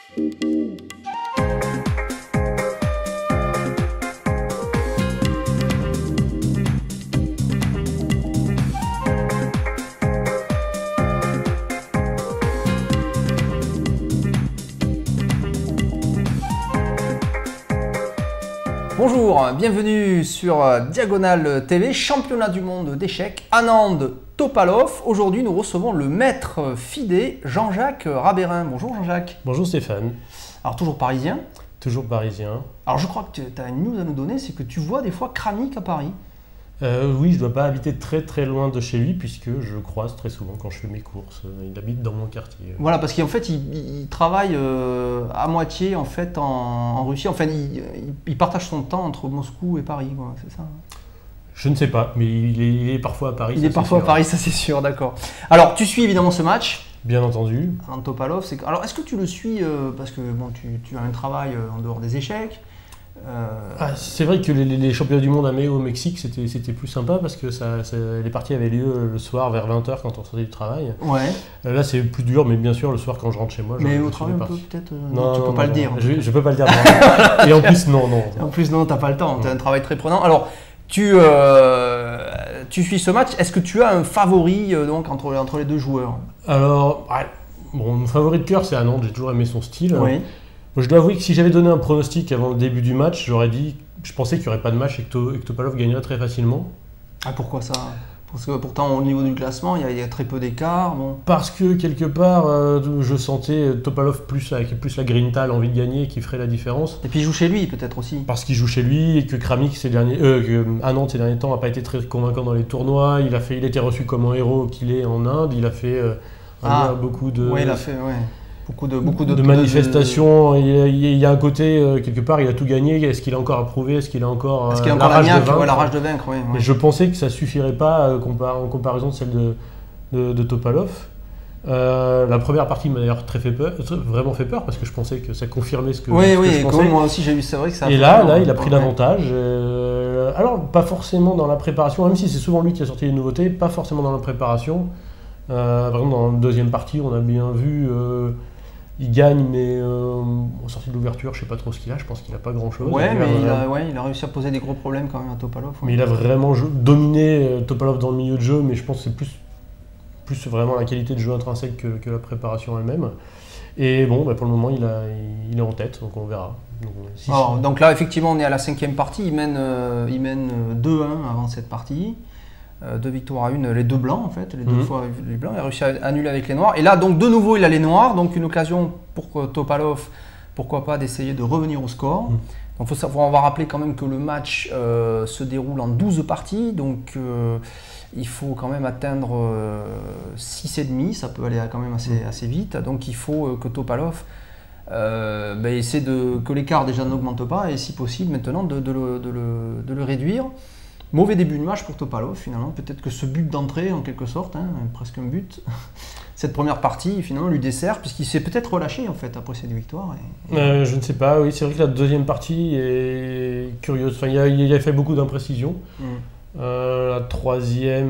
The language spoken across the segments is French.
Bonjour, bienvenue sur Diagonale TV, championnat du monde d'échecs, Anand Topalov. Aujourd'hui, nous recevons le maître FIDE, Jean-Jacques Rabérin. Bonjour Jean-Jacques. Bonjour Stéphane. Alors, toujours parisien? Toujours parisien. Alors, je crois que tu as une news à nous donner, c'est que tu vois des fois Kramnik à Paris. Oui, je ne dois pas habiter très loin de chez lui puisque je le croise très souvent quand je fais mes courses. Il habite dans mon quartier. Voilà, parce qu'en fait, il travaille à moitié en fait en Russie. Enfin, il partage son temps entre Moscou et Paris, c'est ça? Je ne sais pas, mais il est parfois à Paris. Il est parfois à Paris, ça c'est sûr, d'accord. Alors, tu suis évidemment ce match. Bien entendu. Anand Topalov. Alors, est-ce que tu le suis parce que bon, tu as un travail en dehors des échecs? C'est vrai que les championnats du monde à Mai au Mexique, c'était plus sympa parce que les parties avaient lieu le soir vers 20 h quand on sortait du travail. Ouais. Là, c'est plus dur, mais bien sûr, le soir quand je rentre chez moi. Mais au travail, on peut peut-être. Non, tu peux pas le dire. Je peux pas le dire. Et en plus, non. En plus, non, t'as pas le temps. Tu as un travail très prenant. Alors, tu suis ce match. Est-ce que tu as un favori donc entre les deux joueurs? Alors, mon favori de cœur, c'est Anand. J'ai toujours aimé son style. Oui. Je dois avouer que si j'avais donné un pronostic avant le début du match, j'aurais dit je pensais qu'il n'y aurait pas de match et que Topalov gagnerait très facilement. Ah, pourquoi ça? Parce que pourtant, au niveau du classement, il y a très peu d'écart. Bon. Parce que quelque part, je sentais Topalov avec plus la grinta, l'envie de gagner, qui ferait la différence. Et puis il joue chez lui, peut-être aussi. Parce qu'il joue chez lui et que Kramnik, Anand ces derniers temps, n'a pas été très convaincant dans les tournois. Il était reçu comme un héros qu'il est en Inde. Il a fait beaucoup de. Oui, il a fait. Ouais. Beaucoup de manifestations, il y a un côté, quelque part, il a tout gagné. Est-ce qu'il a encore à prouver? Est-ce qu'il a encore, la rage de vaincre? Oui. Mais je pensais que ça ne suffirait pas en comparaison de celle de Topalov. La première partie m'a d'ailleurs vraiment fait peur parce que je pensais que ça confirmait ce que je pensais. Moi aussi j'ai vu, c'est vrai que ça. Et là, il a pris l'avantage. Alors, pas forcément dans la préparation, même si c'est souvent lui qui a sorti les nouveautés, pas forcément dans la préparation. Par exemple, dans la deuxième partie, on a bien vu. Il gagne, mais en sortie de l'ouverture, je ne sais pas trop ce qu'il a. Je pense qu'il n'a pas grand-chose. Ouais, mais il a réussi à poser des gros problèmes quand même à Topalov. Ouais. Mais il a vraiment dominé Topalov dans le milieu de jeu, mais je pense que c'est plus vraiment la qualité de jeu intrinsèque que la préparation elle-même. Et bon, pour le moment, il est en tête, donc on verra. Donc là, effectivement, on est à la 5e partie. Il mène 2-1 avant cette partie. 2 victoires à 1, les deux blancs en fait, les deux fois les blancs, il a réussi à annuler avec les noirs. Et là donc de nouveau il a les noirs, donc une occasion pour Topalov, pourquoi pas, d'essayer de revenir au score. Donc on va rappeler quand même que le match se déroule en 12 parties, donc il faut quand même atteindre 6,5, ça peut aller quand même assez vite, donc il faut que Topalov essaie que l'écart déjà n'augmente pas et si possible maintenant de le réduire. Mauvais début de match pour Topalov finalement, peut-être que ce but d'entrée en quelque sorte, presque un but, cette première partie finalement lui dessert puisqu'il s'est peut-être relâché en fait après cette victoire. Je ne sais pas, oui c'est vrai que la deuxième partie est curieuse, enfin, il a fait beaucoup d'imprécisions. La troisième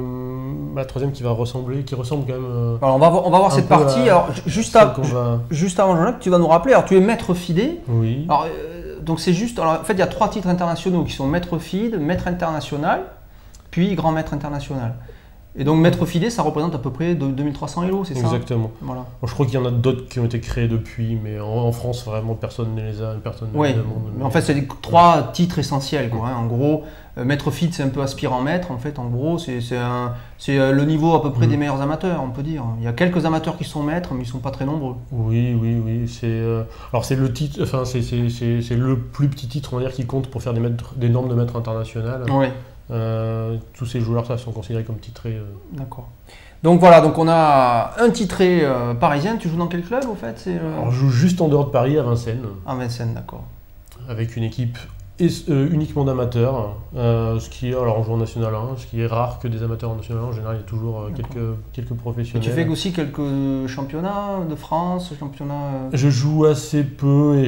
qui ressemble quand même. Alors on va voir cette partie. Alors, juste avant Jean-Jacques, tu vas nous rappeler, alors tu es maître FIDE. Oui. Alors, donc c'est juste, alors en fait il y a 3 titres internationaux qui sont maître FIDE, maître international, puis grand maître international. Et donc maître FIDE ça représente à peu près 2300 Elo, c'est ça? Exactement. Voilà. Bon, je crois qu'il y en a d'autres qui ont été créés depuis, mais en France vraiment personne ne les a, oui. Mais en fait c'est les 3 titres essentiels quoi. En gros, maître FIDE c'est un peu aspirant maître, en fait en gros c'est le niveau à peu près des meilleurs amateurs on peut dire. Il y a quelques amateurs qui sont maîtres mais ils ne sont pas très nombreux. Oui. Alors c'est le titre, enfin c'est le plus petit titre on va dire qui compte pour faire des normes de maître international. Oui. Tous ces joueurs-là sont considérés comme titrés. D'accord. Donc voilà, donc on a un titré parisien. Tu joues dans quel club au fait? Alors, je joue juste en dehors de Paris, à Vincennes. À Vincennes, d'accord. Avec une équipe uniquement d'amateurs, ce qui est, alors on joue en National 1, ce qui est rare que des amateurs en National 1, en général il y a toujours quelques professionnels. Et tu fais aussi quelques championnats de France, championnats... Je joue assez peu et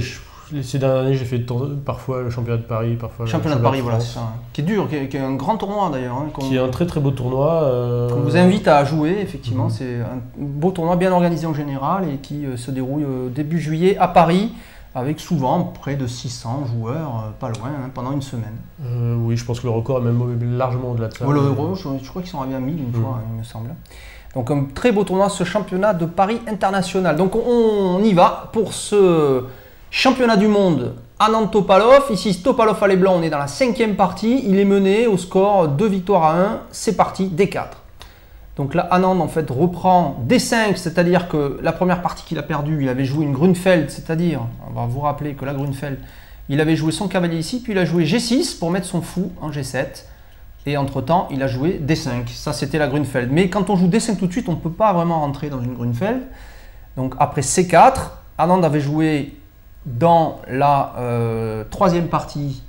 Ces dernières années, j'ai fait parfois le championnat de Paris, parfois le Championnat de Paris, voilà, France, c'est ça. Qui est dur, qui est un grand tournoi d'ailleurs. Hein, qui est un très très beau tournoi. qu'on vous invite à jouer, effectivement. C'est un beau tournoi bien organisé en général et qui se déroule début juillet à Paris, avec souvent près de 600 joueurs, pas loin, hein, pendant une semaine. Oui, je pense que le record est même largement au-delà de ça. Je crois qu'ils sont arrivés à 1000 une fois, il me semble. Donc un très beau tournoi, ce championnat de Paris international. Donc on y va pour ce championnat du monde. Anand Topalov, ici Topalov à les blancs, on est dans la 5e partie. Il est mené au score 2 victoires à 1, c'est parti, D4. Donc là, Anand en fait reprend D5, c'est-à-dire que la première partie qu'il a perdue, il avait joué une Grunfeld, c'est-à-dire, on va vous rappeler que la Grunfeld, il avait joué son cavalier ici, puis il a joué G6 pour mettre son fou en G7. Et entre-temps, il a joué D5. Ça, c'était la Grunfeld. Mais quand on joue D5 tout de suite, on ne peut pas vraiment rentrer dans une Grunfeld. Donc après C4, Anand avait joué dans la 3e partie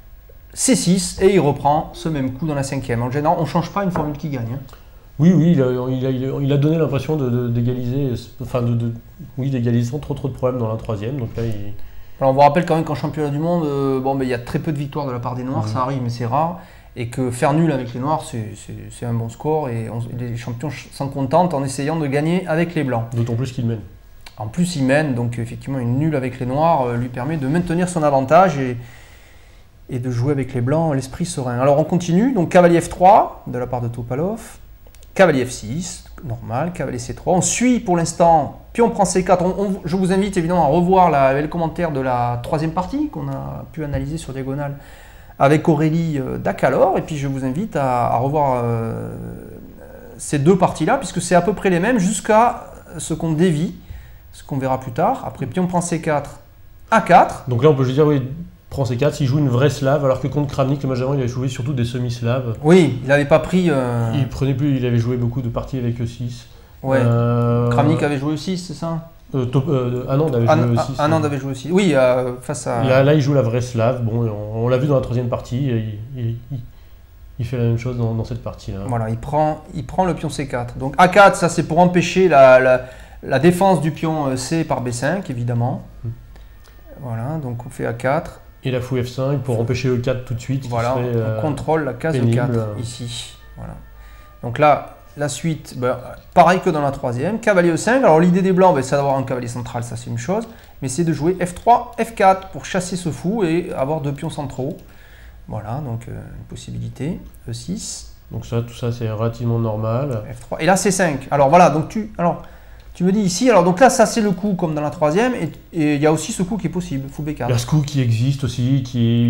C6 et il reprend ce même coup dans la 5e. En général, on ne change pas une formule qui gagne. Hein. Oui, il a donné l'impression d'égaliser, d'égaliser sans trop de problèmes dans la 3e. Donc là, Alors, on vous rappelle quand même qu'en championnat du monde, il y a très peu de victoires de la part des Noirs, ça arrive, mais c'est rare. Et que faire nul avec les Noirs, c'est un bon score. Et les champions s'en contentent en essayant de gagner avec les Blancs. D'autant plus qu'ils mènent. En plus, ils mènent, donc effectivement, une nulle avec les Noirs lui permet de maintenir son avantage et de jouer avec les Blancs l'esprit serein. Alors on continue, donc cavalier F3 de la part de Topalov, cavalier F6, normal, cavalier C3. On suit pour l'instant, pion prend C4. Je vous invite évidemment à revoir le commentaire de la 3e partie qu'on a pu analyser sur Diagonale avec Aurélie Dacalor, et puis je vous invite à revoir ces deux parties-là, puisque c'est à peu près les mêmes jusqu'à ce qu'on dévie, ce qu'on verra plus tard. Après, pion prend C4, A4. Donc là, on peut juste dire, oui, prend C4, s'il joue une vraie slave, alors que contre Kramnik, le match d'avant, il avait joué surtout des semi-slaves. Oui, il n'avait pas pris... Il avait joué beaucoup de parties avec E6. Ouais, Kramnik avait joué E6, c'est ça? Anand avait joué aussi. Anand avait joué aussi. Oui, face à... Là, il joue la vraie slave. Bon, on l'a vu dans la 3e partie. Il fait la même chose dans cette partie-là. Voilà, il prend le pion C4. Donc A4, ça c'est pour empêcher la défense du pion C par B5, évidemment. Voilà, donc on fait A4. Et la fou F5 pour empêcher E4 tout de suite. Voilà, on contrôle la case E4 ici. Voilà. Donc là... La suite, pareil que dans la 3e, cavalier E5. Alors l'idée des Blancs, c'est d'avoir un cavalier central, ça c'est une chose, mais c'est de jouer F3, F4 pour chasser ce fou et avoir 2 pions centraux. Voilà, donc une possibilité. E6. Donc ça, tout ça c'est relativement normal. F3. Et là C5. Alors voilà, donc tu me dis ici, alors donc là ça c'est le coup comme dans la 3e, et il y a aussi ce coup qui est possible, fou B4. Il y a ce coup qui existe aussi,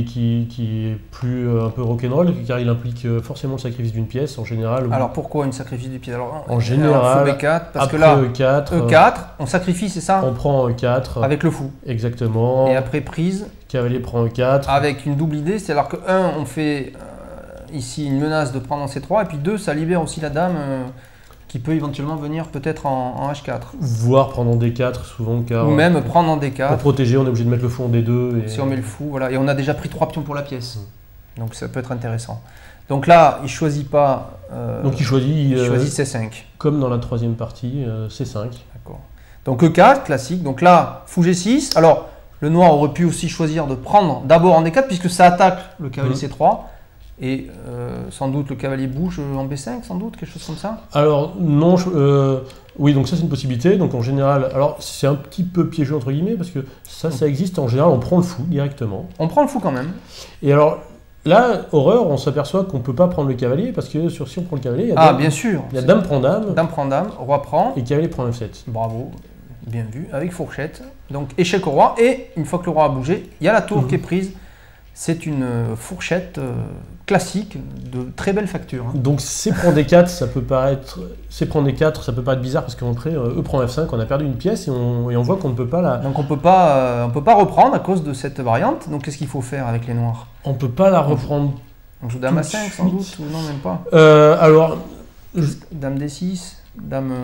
qui est plus un peu rock'n'roll, car il implique forcément le sacrifice d'une pièce en général. Alors pourquoi une sacrifice d'une pièce? En général, fou B4, parce après que là, E4, on sacrifie, c'est ça? On prend E4. Avec le fou. Exactement. Et après prise. Cavalier prend E4. Avec une double idée, c'est-à-dire que 1, on fait ici une menace de prendre en C3, et puis 2, ça libère aussi la dame qui peut éventuellement venir peut-être en H4. Voire prendre en D4 souvent, car... Ou même prendre en D4. Pour protéger, on est obligé de mettre le fou en D2. Si on met le fou, voilà. Et on a déjà pris 3 pions pour la pièce. Donc ça peut être intéressant. Donc là, il ne choisit pas... Donc il choisit C5. Comme dans la 3e partie, C5. D'accord. Donc E4, classique. Donc là, fou G6. Alors, le noir aurait pu aussi choisir de prendre d'abord en D4, puisque ça attaque le cavalier C3. Et sans doute le cavalier bouge en B5, sans doute, quelque chose comme ça? Alors non, oui, donc ça c'est une possibilité. Donc en général, alors c'est un petit peu piégeux entre guillemets, parce que ça existe en général, on prend le fou directement. On prend le fou quand même. Et alors là, horreur, on s'aperçoit qu'on ne peut pas prendre le cavalier, parce que si on prend le cavalier, il y a dame, bien sûr. Il y a dame prend dame. Dame prend dame, roi prend. Et cavalier prend F7. Bravo, bien vu, avec fourchette. Donc échec au roi, et une fois que le roi a bougé, il y a la tour qui est prise. C'est une fourchette classique de très belle facture. Hein. Donc C prend D4, ça peut paraître bizarre parce qu'après E prend F5, on a perdu une pièce et on voit qu'on ne peut pas la... Donc on peut pas reprendre à cause de cette variante. Donc qu'est-ce qu'il faut faire avec les noirs? On peut pas la reprendre. On joue dame A5 sans doute, ou non même pas. Alors... Dame D6, dame...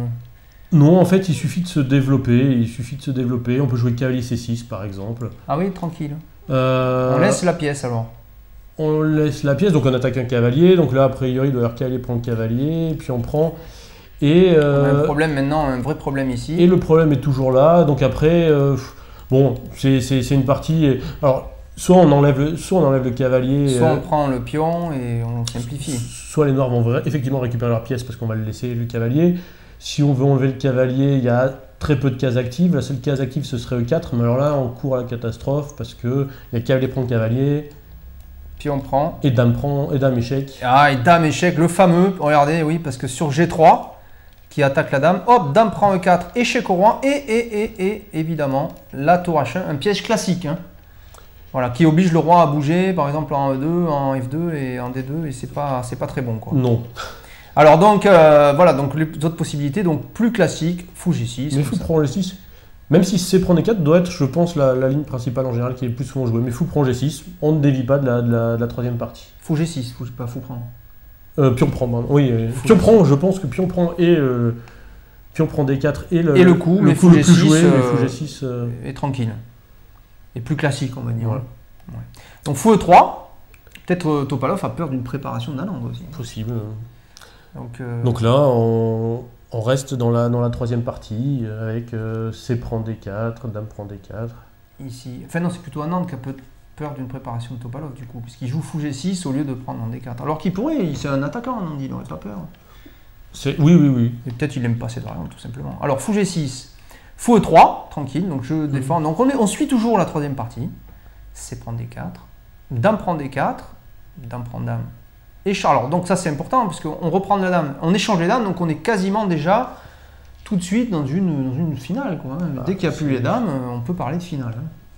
Non, en fait il suffit de se développer, on peut jouer cavalier C6 par exemple. Ah oui, tranquille. On laisse la pièce alors. On laisse la pièce, donc on attaque un cavalier, donc là a priori il doit y avoir cavalier prend le cavalier, puis on prend... Et, on a un problème maintenant, un vrai problème ici. Et le problème est toujours là, donc après, Bon, c'est une partie... Alors, soit on enlève le cavalier... Soit on prend le pion et on simplifie. Soit les noirs vont effectivement récupérer leur pièce parce qu'on va le laisser, le cavalier. Si on veut enlever le cavalier, il y a très peu de cases actives. La seule case active, ce serait E4. Mais alors là, on court à la catastrophe parce que il y a cavalier prend cavalier. Pion prend. Et dame prend, et dame échec. Ah, et dame échec, le fameux. Regardez, oui, parce que sur G3, qui attaque la dame, hop, dame prend E4, échec au roi. Et évidemment, la tour H1, un piège classique. Hein. Voilà, qui oblige le roi à bouger, par exemple en E2, en F2 et en D2. Et c'est pas très bon, quoi. Non. Alors donc, voilà, donc les autres possibilités, donc plus classiques, fou G6. Mais fou prend G6. Même si C prend D4 doit être, je pense, la ligne principale en général qui est le plus souvent jouée. Mais fou prend G6, on ne dévie pas de la troisième partie. Fou G6, pas fou prend. Pion prend, pardon. Oui, pion prend, je pense que pion prend et pion prend D4 et le coup, le fou G6, G6 joué, fou G6 est tranquille. Et plus classique, on va dire. Voilà. Ouais. Donc fou E3, peut-être Topalov a peur d'une préparation d'Anand aussi. Possible. Donc là, on reste dans la troisième partie avec C prend D4, dame prend D4. Ici, enfin non, c'est plutôt Anand qui a peur d'une préparation de Topalov du coup, puisqu'il joue fou G6 au lieu de prendre en D4. Alors qu'il pourrait, c'est un attaquant, Anand, il n'aurait pas peur. Oui. Et peut-être il n'aime pas cette variante tout simplement. Alors fou G6, fou E3, tranquille, donc je défends. Donc on suit toujours la troisième partie. C prend D4, dame prend D4, dame prend dame. Et alors, donc ça c'est important, puisqu'on reprend la dame, on échange les dames, donc on est quasiment déjà tout de suite dans une finale. Quoi, hein. Dès qu'il n'y a plus les dames, on peut parler de finale.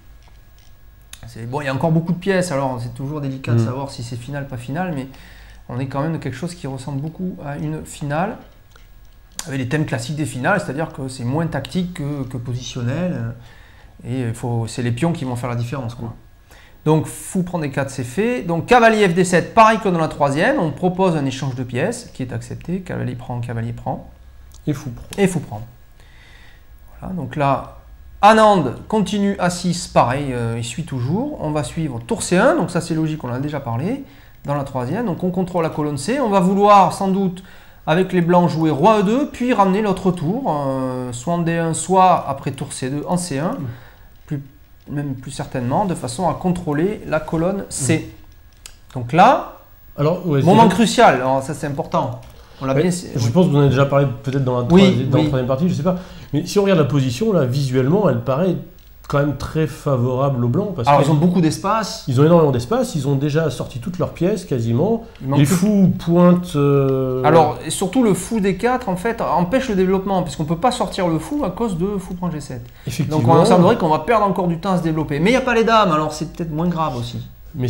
Hein. Bon, il y a encore beaucoup de pièces, alors c'est toujours délicat de savoir si c'est finale, pas finale, mais on est quand même de quelque chose qui ressemble beaucoup à une finale, avec les thèmes classiques des finales, c'est-à-dire que c'est moins tactique que positionnel, et c'est les pions qui vont faire la différence. Quoi. Donc, fou prend D4, c'est fait. Donc, cavalier FD7, pareil que dans la troisième, on propose un échange de pièces qui est accepté. Cavalier prend. Et fou prend. Et fou prend. Voilà, donc là, Anand continue A6, pareil, il suit toujours. On va suivre tour C1, donc ça c'est logique, on en a déjà parlé, dans la troisième. Donc, on contrôle la colonne C. On va vouloir, sans doute, avec les blancs, jouer roi E2, puis ramener l'autre tour, soit en D1, soit après tour C2 en C1. Même plus certainement, de façon à contrôler la colonne C. Donc là, moment crucial, alors ça c'est important. On l'a bien... Je pense que vous en avez déjà parlé peut-être dans la troisième partie, je ne sais pas. Mais si on regarde la position, là, visuellement, elle paraît quand même très favorable aux blancs. Alors ils ont beaucoup d'espace. Ils ont énormément d'espace, ils ont déjà sorti toutes leurs pièces quasiment. Les fous pointent... Alors, et surtout le fou D4 en fait empêche le développement, puisqu'on ne peut pas sortir le fou à cause de fou prend G7. Donc on semblerait qu'on va perdre encore du temps à se développer. Mais il n'y a pas les dames, alors c'est peut-être moins grave aussi. Mais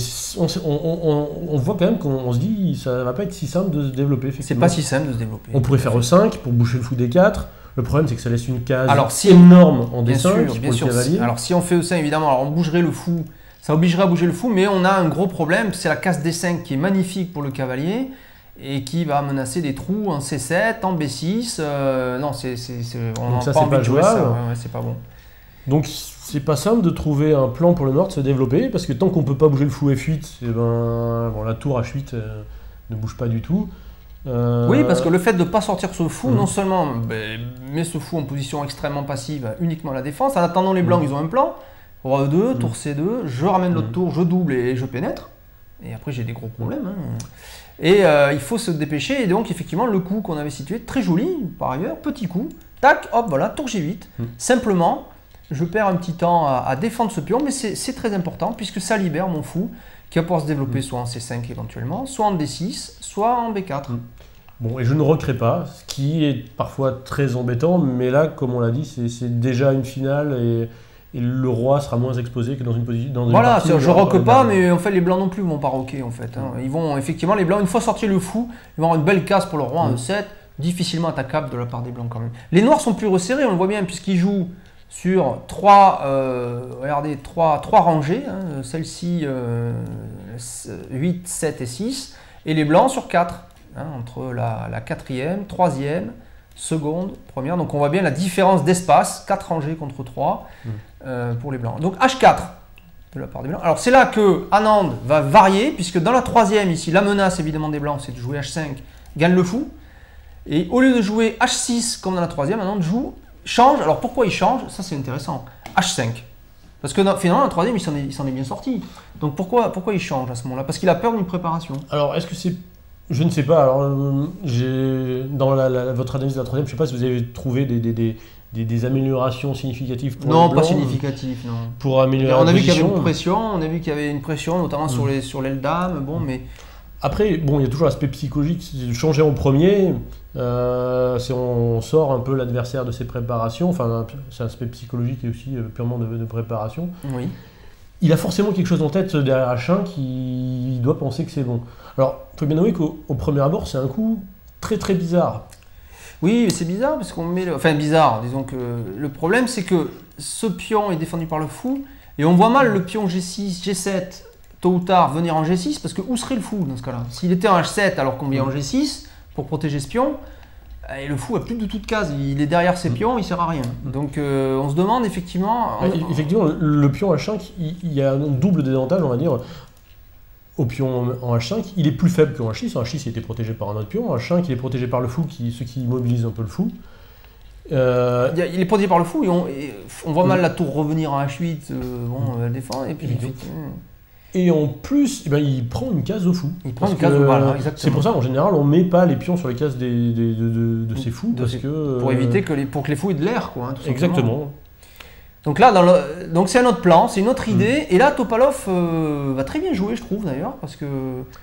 on voit quand même qu'on se dit ça va pas être si simple de se développer. C'est pas si simple de se développer. On pourrait faire E5 pour boucher le fou D4. Le problème, c'est que ça laisse une case énorme en D5 pour le cavalier. Alors, si on fait E5, évidemment, alors on bougerait le fou, ça obligerait à bouger le fou, mais on a un gros problème, c'est la case D5 qui est magnifique pour le cavalier et qui va menacer des trous en C7, en B6. Non, donc ça, c'est pas jouable. Ouais, c'est pas bon. Donc, c'est pas simple de trouver un plan pour le Nord de se développer, parce que tant qu'on peut pas bouger le fou F8, et la tour H8 ne bouge pas du tout. Oui, parce que le fait de ne pas sortir ce fou, non seulement met ce fou en position extrêmement passive, uniquement à la défense. En attendant, les blancs, ils ont un plan. Roi E2, tour C2, je ramène l'autre tour, je double et je pénètre. Et après, j'ai des gros problèmes. Hein. Et il faut se dépêcher. Et donc, effectivement, le coup qu'on avait situé, très joli, par ailleurs, petit coup. Tac, hop, voilà, tour G8. Simplement, je perds un petit temps à défendre ce pion, mais c'est très important, puisque ça libère mon fou, qui va pouvoir se développer soit en C5 éventuellement, soit en D6, soit en B4. Bon, et je ne recrée pas, ce qui est parfois très embêtant, mais là, comme on l'a dit, c'est déjà une finale et le roi sera moins exposé que dans une position. Voilà, je ne recrée pas, mais en fait, les blancs non plus vont pas roquer en fait. Hein. Ils vont effectivement, les blancs, une fois sorti le fou, ils vont avoir une belle case pour le roi en E7, difficilement attaquable de la part des blancs quand même. Les noirs sont plus resserrés, on le voit bien, puisqu'ils jouent sur trois rangées, hein, celle-ci 8, 7 et 6, et les blancs sur 4, hein, entre la quatrième, troisième, seconde, première. Donc on voit bien la différence d'espace, 4 rangées contre 3 pour les blancs. Donc H4 de la part des blancs. Alors c'est là que Anand va varier, puisque dans la troisième, ici, la menace évidemment des blancs, c'est de jouer H5, gagne le fou. Et au lieu de jouer H6 comme dans la troisième, Anand change. Alors pourquoi il change? Ça c'est intéressant. H5. Parce que finalement, en 3ème, il s'en est bien sorti. Donc pourquoi il change à ce moment-là? Parce qu'il a peur d'une préparation. Alors, est-ce que c'est... Je ne sais pas. Alors, dans votre analyse de la 3ème, je ne sais pas si vous avez trouvé des améliorations significatives pour Non, le pas blanc, significative, non. pour améliorer On la a vu qu'il y avait position. une pression, notamment sur l'aile dame, bon, mais... Après, bon, il y a toujours l'aspect psychologique. Changer en premier, si on sort un peu l'adversaire de ses préparations, enfin, c'est un aspect psychologique et aussi purement de préparation. Oui. Il a forcément quelque chose en tête derrière H1 qui doit penser que c'est bon. Alors, il faut bien avouer qu'au premier abord, c'est un coup très très bizarre. Oui, mais c'est bizarre parce qu'on met... Enfin, bizarre, disons que le problème, c'est que ce pion est défendu par le fou et on voit mal le pion G6, G7, tôt ou tard, venir en G6 parce que où serait le fou dans ce cas-là? S'il était en H7 alors qu'on vient en G6 pour protéger ce pion, et le fou a plus du tout de case, il est derrière ses pions, il sert à rien. Donc on se demande effectivement... Effectivement, le pion H5, il y a un double désavantage, on va dire. Au pion en H5, il est plus faible qu'en H6. En H6, il était protégé par un autre pion. En H5, il est protégé par le fou, ce qui immobilise un peu le fou. Il est protégé par le fou et on voit mal la tour revenir en H8, elle défend, et puis... Et en plus, eh ben, il prend une case au fou. Il prend une case au bal, exactement. C'est pour ça, en général, on ne met pas les pions sur les cases de ces fous. Pour éviter pour que les fous aient de l'air, quoi. Hein, tout exactement. Donc là, donc c'est un autre plan, c'est une autre idée. Et là, Topalov va très bien jouer, je trouve, d'ailleurs, parce que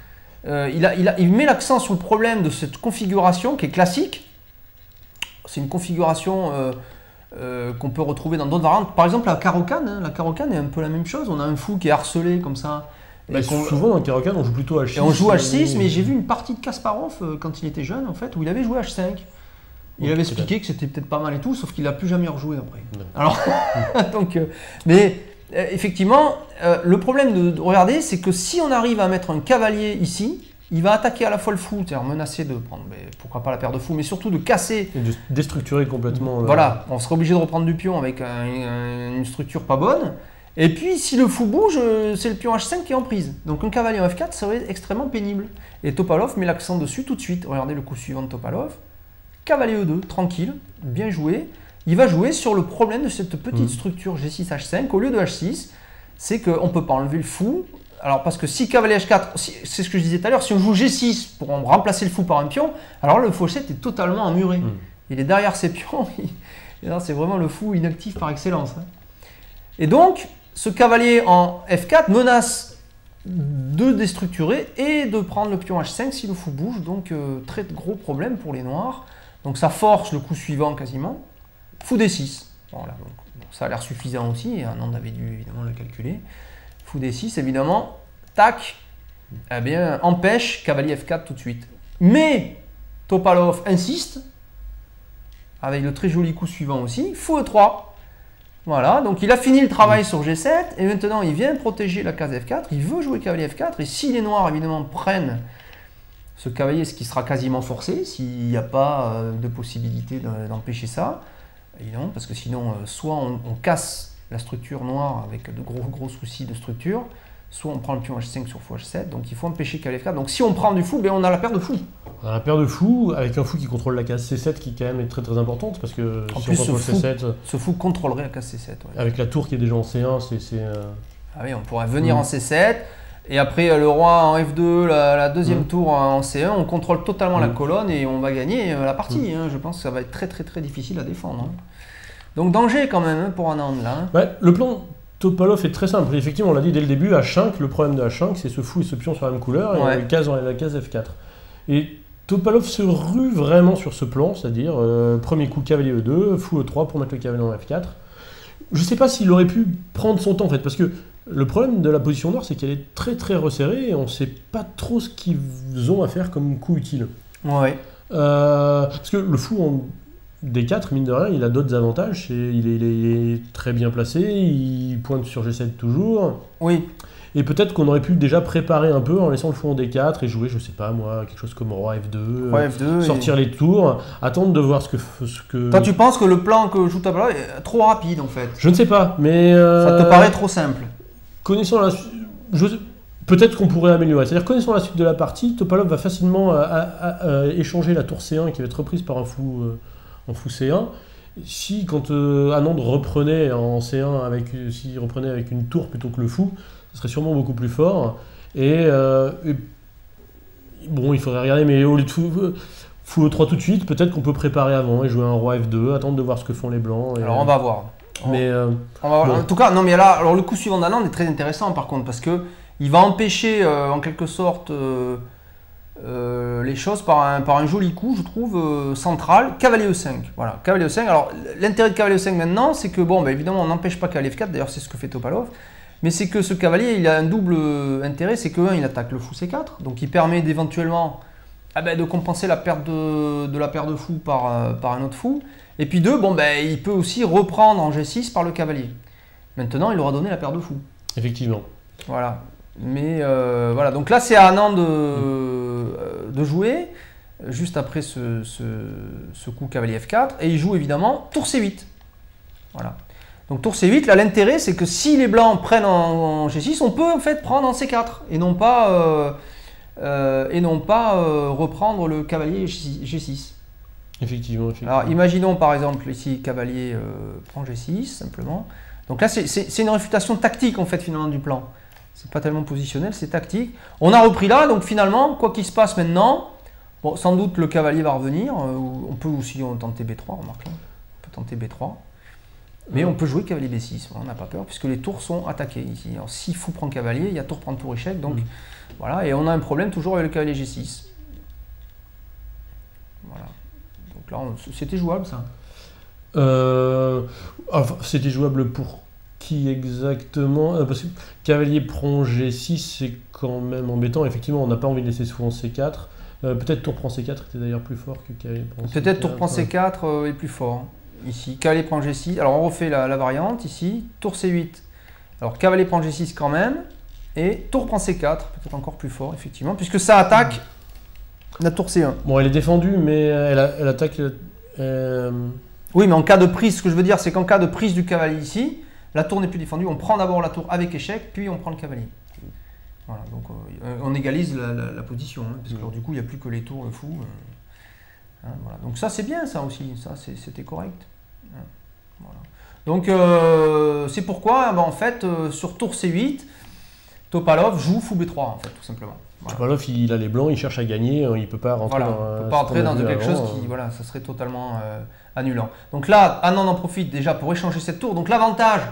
il met l'accent sur le problème de cette configuration qui est classique. C'est une configuration qu'on peut retrouver dans d'autres variantes. Par exemple, la Caro-Can. Hein, la Caro-Can est un peu la même chose. On a un fou qui est harcelé comme ça. Souvent, dans le Caro-Can, on joue plutôt H6. Et on joue H6, mais j'ai vu une partie de Kasparov quand il était jeune, en fait, où il avait joué H5. Il avait expliqué que c'était peut-être pas mal et tout, sauf qu'il n'a plus jamais rejoué après. Alors, donc, effectivement, le problème de regarder, c'est que si on arrive à mettre un cavalier ici, il va attaquer à la fois le fou, c'est-à-dire menacer de prendre, pourquoi pas la paire de fous, mais surtout de casser. Et de déstructurer complètement. Voilà, on serait obligé de reprendre du pion avec une structure pas bonne. Et puis, si le fou bouge, c'est le pion H5 qui est en prise. Donc, un cavalier en F4 serait extrêmement pénible. Et Topalov met l'accent dessus tout de suite. Regardez le coup suivant de Topalov. Cavalier E2, tranquille, bien joué. Il va jouer sur le problème de cette petite structure G6-H5 au lieu de H6. C'est qu'on ne peut pas enlever le fou. Alors, parce que si cavalier H4, c'est ce que je disais tout à l'heure, si on joue G6 pour remplacer le fou par un pion, alors là, le fou H7 est totalement emmuré. Il est derrière ses pions. C'est vraiment le fou inactif par excellence. Hein. Et donc, ce cavalier en F4 menace de déstructurer et de prendre le pion H5 si le fou bouge. Donc, très gros problème pour les noirs. Donc ça force le coup suivant quasiment. Fou D6. Voilà, donc, ça a l'air suffisant aussi. Anand avait dû évidemment le calculer. Fou D6, évidemment. Tac. Eh bien, empêche cavalier F4 tout de suite. Mais Topalov insiste. Avec le très joli coup suivant aussi. Fou E3. Voilà, donc il a fini le travail sur G7. Et maintenant, il vient protéger la case F4. Il veut jouer cavalier F4. Et si les noirs, évidemment, prennent ce cavalier, ce qui sera quasiment forcé, s'il n'y a pas de possibilité d'empêcher ça, évidemment, parce que sinon, soit on casse la structure noire avec de gros soucis de structure, soit on prend le pion H5 sur fou H7, donc il faut empêcher cavalier F4. Donc si on prend du fou, on a la paire de fous. On a la paire de fous, avec un fou qui contrôle la case C7 qui quand même est très très importante, parce que en si plus, on contrôle C7... Ce fou contrôlerait la case C7. Ouais. Avec la tour qui est déjà en C1, c'est... Ah oui, on pourrait venir en C7, et après le roi en F2, la deuxième tour en C1, on contrôle totalement la colonne et on va gagner la partie. Hein. Je pense que ça va être très très très difficile à défendre. Hein. Donc danger quand même pour Anand là. Ouais, le plan Topalov est très simple. Effectivement, on l'a dit dès le début, H5, le problème de H5, c'est ce fou et ce pion sur la même couleur, et la case F4. Et Topalov se rue vraiment sur ce plan, c'est-à-dire premier coup cavalier E2, fou E3 pour mettre le cavalier en F4. Je ne sais pas s'il aurait pu prendre son temps en fait, parce que le problème de la position noire, c'est qu'elle est très très resserrée et on ne sait pas trop ce qu'ils ont à faire comme coup utile. Ouais. Parce que le fou en D4, mine de rien, il a d'autres avantages. Il est très bien placé, il pointe sur G7 toujours. Oui. Et peut-être qu'on aurait pu déjà préparer un peu en laissant le fou en D4 et jouer, je sais pas moi, quelque chose comme roi F2, sortir les tours, attendre de voir ce que... Toi, tu penses que le plan que joue Topalov est trop rapide en fait? Je ne sais pas, mais... Ça te paraît trop simple? Connaissant la... Peut-être qu'on pourrait améliorer. C'est-à-dire, connaissant la suite de la partie, Topalov va facilement échanger la tour C1 qui va être reprise par un fou en fou C1 si quand Anand reprenait en C1 s'il reprenait avec une tour plutôt que le fou, ce serait sûrement beaucoup plus fort. Et bon, il faudrait regarder, mais au lieu de fou E3 tout de suite, peut-être qu'on peut préparer avant et jouer un roi F2, attendre de voir ce que font les blancs. Alors on va voir. Mais on va voir. Bon. En tout cas, non mais là, alors le coup suivant d'Anand est très intéressant par contre, parce que il va empêcher en quelque sorte les choses par un joli coup, je trouve, central, cavalier E5. Voilà, cavalier E5. Alors l'intérêt de cavalier E5 maintenant, c'est que bon, évidemment on n'empêche pas cavalier F4, d'ailleurs c'est ce que fait Topalov. Mais c'est que ce cavalier, il a un double intérêt, c'est que il attaque le fou C4, donc il permet d'éventuellement de compenser la perte de la paire de fous par un autre fou. Et puis deux, il peut aussi reprendre en G6 par le cavalier. Maintenant, il aura donné la paire de fous. Effectivement. Voilà. Mais voilà, donc là c'est à Anand de jouer, juste après ce coup cavalier F4, et il joue évidemment tour C8. Voilà. Donc tour C8, là l'intérêt c'est que si les blancs prennent en G6, on peut en fait prendre en C4 et non pas reprendre le cavalier G6. Effectivement. Alors imaginons par exemple ici cavalier prend G6 simplement. Donc là c'est une réfutation tactique en fait finalement du plan. C'est pas tellement positionnel, c'est tactique. On a repris là, donc finalement quoi qu'il se passe maintenant, bon sans doute le cavalier va revenir. On peut aussi tenter B3, remarque là. On peut tenter B3. Mais on peut jouer cavalier B6, on n'a pas peur, puisque les tours sont attaquées ici. Alors si fou prend cavalier, il y a tour prend tour échec, donc voilà, et on a un problème toujours avec le cavalier G6. Voilà. Donc là, c'était jouable ça. C'était jouable pour qui exactement? Parce que cavalier prend G6, c'est quand même embêtant. Effectivement, on n'a pas envie de laisser souvent C4. Peut-être tour prend C4 était d'ailleurs plus fort que cavalier prend C4. Peut-être tour prend C4 est plus fort. Ici, cavalier prend G6. Alors on refait la variante ici. Tour C8. Alors cavalier prend G6 quand même. Et tour prend C4, peut-être encore plus fort, effectivement, puisque ça attaque la tour C1. Bon, elle est défendue, mais elle attaque. Oui, mais en cas de prise, ce que je veux dire, c'est qu'en cas de prise du cavalier ici, la tour n'est plus défendue. On prend d'abord la tour avec échec, puis on prend le cavalier. Voilà, donc on égalise la position, hein, parce que alors, du coup, il n'y a plus que les tours, le fou. Voilà. Donc ça, c'est bien, ça aussi. Ça, c'était correct. Voilà. Donc c'est pourquoi, en fait, sur tour C8, Topalov joue fou B3, en fait, tout simplement. Voilà. Topalov, il a les blancs, il cherche à gagner, il ne peut pas rentrer dans quelque chose qui, voilà, ça serait totalement annulant. Donc là, Anand en profite déjà pour échanger cette tour. Donc l'avantage,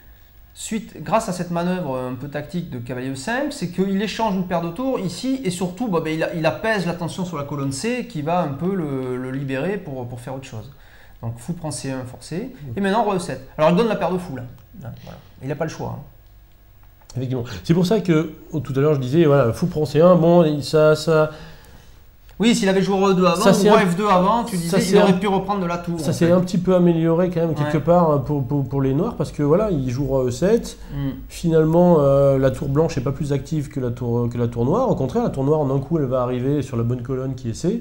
grâce à cette manœuvre un peu tactique de cavalier E5, c'est qu'il échange une paire de tours ici, et surtout, il apaise la tension sur la colonne C qui va un peu le libérer pour faire autre chose. Donc fou prend C1 forcé, et maintenant roi E7. Alors il donne la paire de fous là. Voilà. Il n'a pas le choix. Hein. Effectivement. C'est pour ça que tout à l'heure je disais, voilà, fou prend C1, bon, ça... Oui, s'il avait joué roi E2 avant, ou roi F2 avant, tu disais qu'il aurait pu reprendre de la tour. Ça s'est un petit peu amélioré quand même quelque part pour les noirs, parce que voilà, il joue roi E7. Finalement, la tour blanche n'est pas plus active que la tour noire. Au contraire, la tour noire, en un coup, elle va arriver sur la bonne colonne qui est C.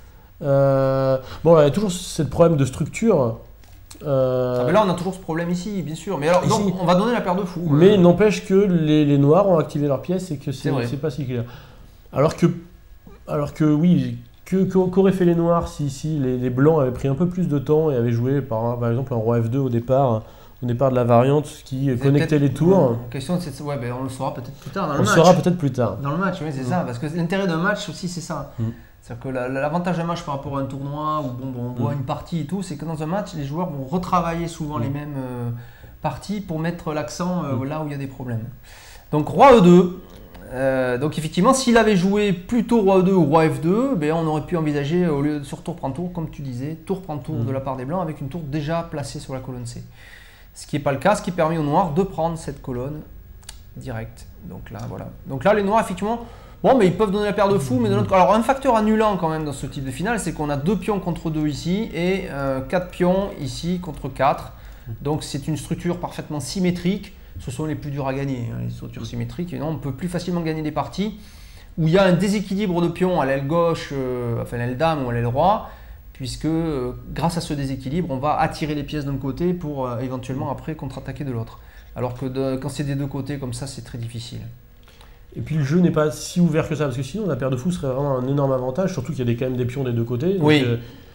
Bon, il y a toujours ce problème de structure. Mais là, on a toujours ce problème ici, bien sûr. Mais alors, ici, donc, on va donner la paire de fous. Mais il n'empêche que les noirs ont activé leur pièce et que c'est pas si clair. Alors que oui, qu'auraient fait les noirs si les blancs avaient pris un peu plus de temps et avaient joué par exemple un roi F2 au départ de la variante qui connectait les tours. La question, c'est on le saura peut-être plus tard dans le match. On le saura peut-être plus tard. Dans le match, oui, c'est ça. Parce que l'intérêt d'un match aussi, c'est ça. C'est-à-dire que l'avantage d'un match par rapport à un tournoi où on voit une partie et tout, c'est que dans un match, les joueurs vont retravailler souvent les mêmes parties pour mettre l'accent là où il y a des problèmes. Donc roi E2. Donc effectivement, s'il avait joué plutôt roi E2 ou roi F2, on aurait pu envisager, au lieu de sur tour prend tour, comme tu disais, tour prend tour de la part des blancs avec une tour déjà placée sur la colonne C. Ce qui n'est pas le cas, ce qui permet aux noirs de prendre cette colonne directe. Donc là, voilà. Donc là, les noirs, effectivement... Bon, mais ils peuvent donner la paire de fous, mais de l'autre côté. Alors, un facteur annulant quand même dans ce type de finale, c'est qu'on a 2 pions contre 2 ici et 4 pions ici contre 4. Donc, c'est une structure parfaitement symétrique. Ce sont les plus durs à gagner, hein, les structures symétriques. Et non, on peut plus facilement gagner des parties où il y a un déséquilibre de pions à l'aile gauche, enfin l'aile dame ou à l'aile roi, puisque grâce à ce déséquilibre, on va attirer les pièces d'un côté pour éventuellement après contre-attaquer de l'autre. Alors que quand c'est des deux côtés comme ça, c'est très difficile. Et puis le jeu n'est pas si ouvert que ça, parce que sinon la paire de fous serait vraiment un énorme avantage, surtout qu'il y a quand même des pions des deux côtés. Donc,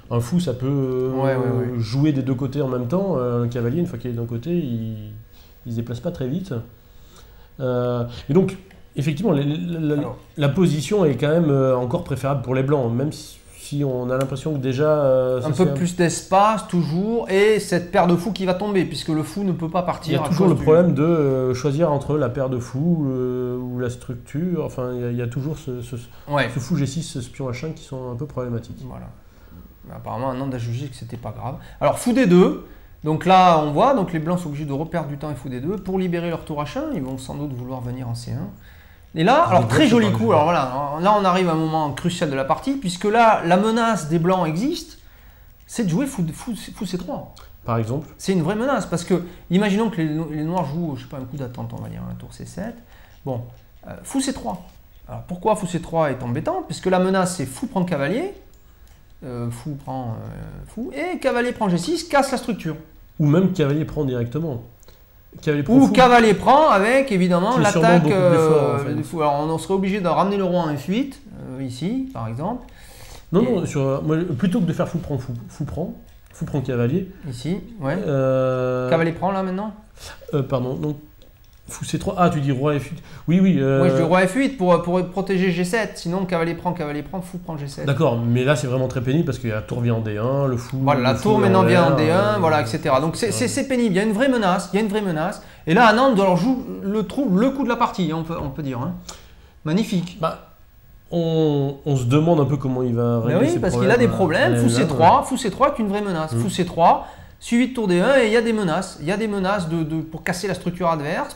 Un fou, ça peut jouer des deux côtés en même temps. Le cavalier, une fois qu'il est d'un côté, il ne se déplace pas très vite. Et donc, effectivement, la position est quand même encore préférable pour les blancs, même si on a l'impression que déjà... un peu plus d'espace, toujours, et cette paire de fous qui va tomber, puisque le fou ne peut pas partir. Il y a toujours le problème de choisir entre la paire de fous ou la structure. Enfin, il y a toujours ce fou G6, ce pion H5 qui sont un peu problématiques. Voilà. Apparemment, Anand a jugé que c'était pas grave. Alors, fou D2. Donc là, on voit, donc les blancs sont obligés de reperdre du temps et fou D2 pour libérer leur tour H1. Ils vont sans doute vouloir venir en C1. Et là, alors très joli coup. Alors voilà, là on arrive à un moment crucial de la partie, puisque là, la menace des blancs existe, c'est de jouer fou C3. Par exemple. C'est une vraie menace, parce que, imaginons que les noirs jouent, je sais pas, un coup d'attente, on va dire, un tour C7. Bon, fou C3. Alors pourquoi fou C3 est embêtant? Puisque la menace, c'est fou prend cavalier, fou prend fou, et cavalier prend G6, casse la structure. Ou même cavalier prend directement. Cavalier prend avec évidemment l'attaque du fou. Alors on serait obligé de ramener le roi en F8, ici par exemple. Non, moi, plutôt que de faire fou prend cavalier. Ici, ouais. Cavalier prend là maintenant. Pardon, donc fou C3. Ah, tu dis roi F8. Oui. Moi je dis roi F8 pour protéger G7, sinon cavalier prend, fou prend G7. D'accord, mais là c'est vraiment très pénible parce que la tour vient en D1, le fou. Voilà, la tour maintenant vient en D1, voilà, etc. Donc c'est pénible, il y a une vraie menace, Et là, Anand joue le coup de la partie, on peut dire. Hein. Magnifique. On se demande un peu comment il va régler ces problèmes. Oui, parce qu'il a des problèmes. Fou C3 est une vraie menace. Fou C3, suivi de tour D1, et il y a des menaces. Il y a des menaces pour casser la structure adverse,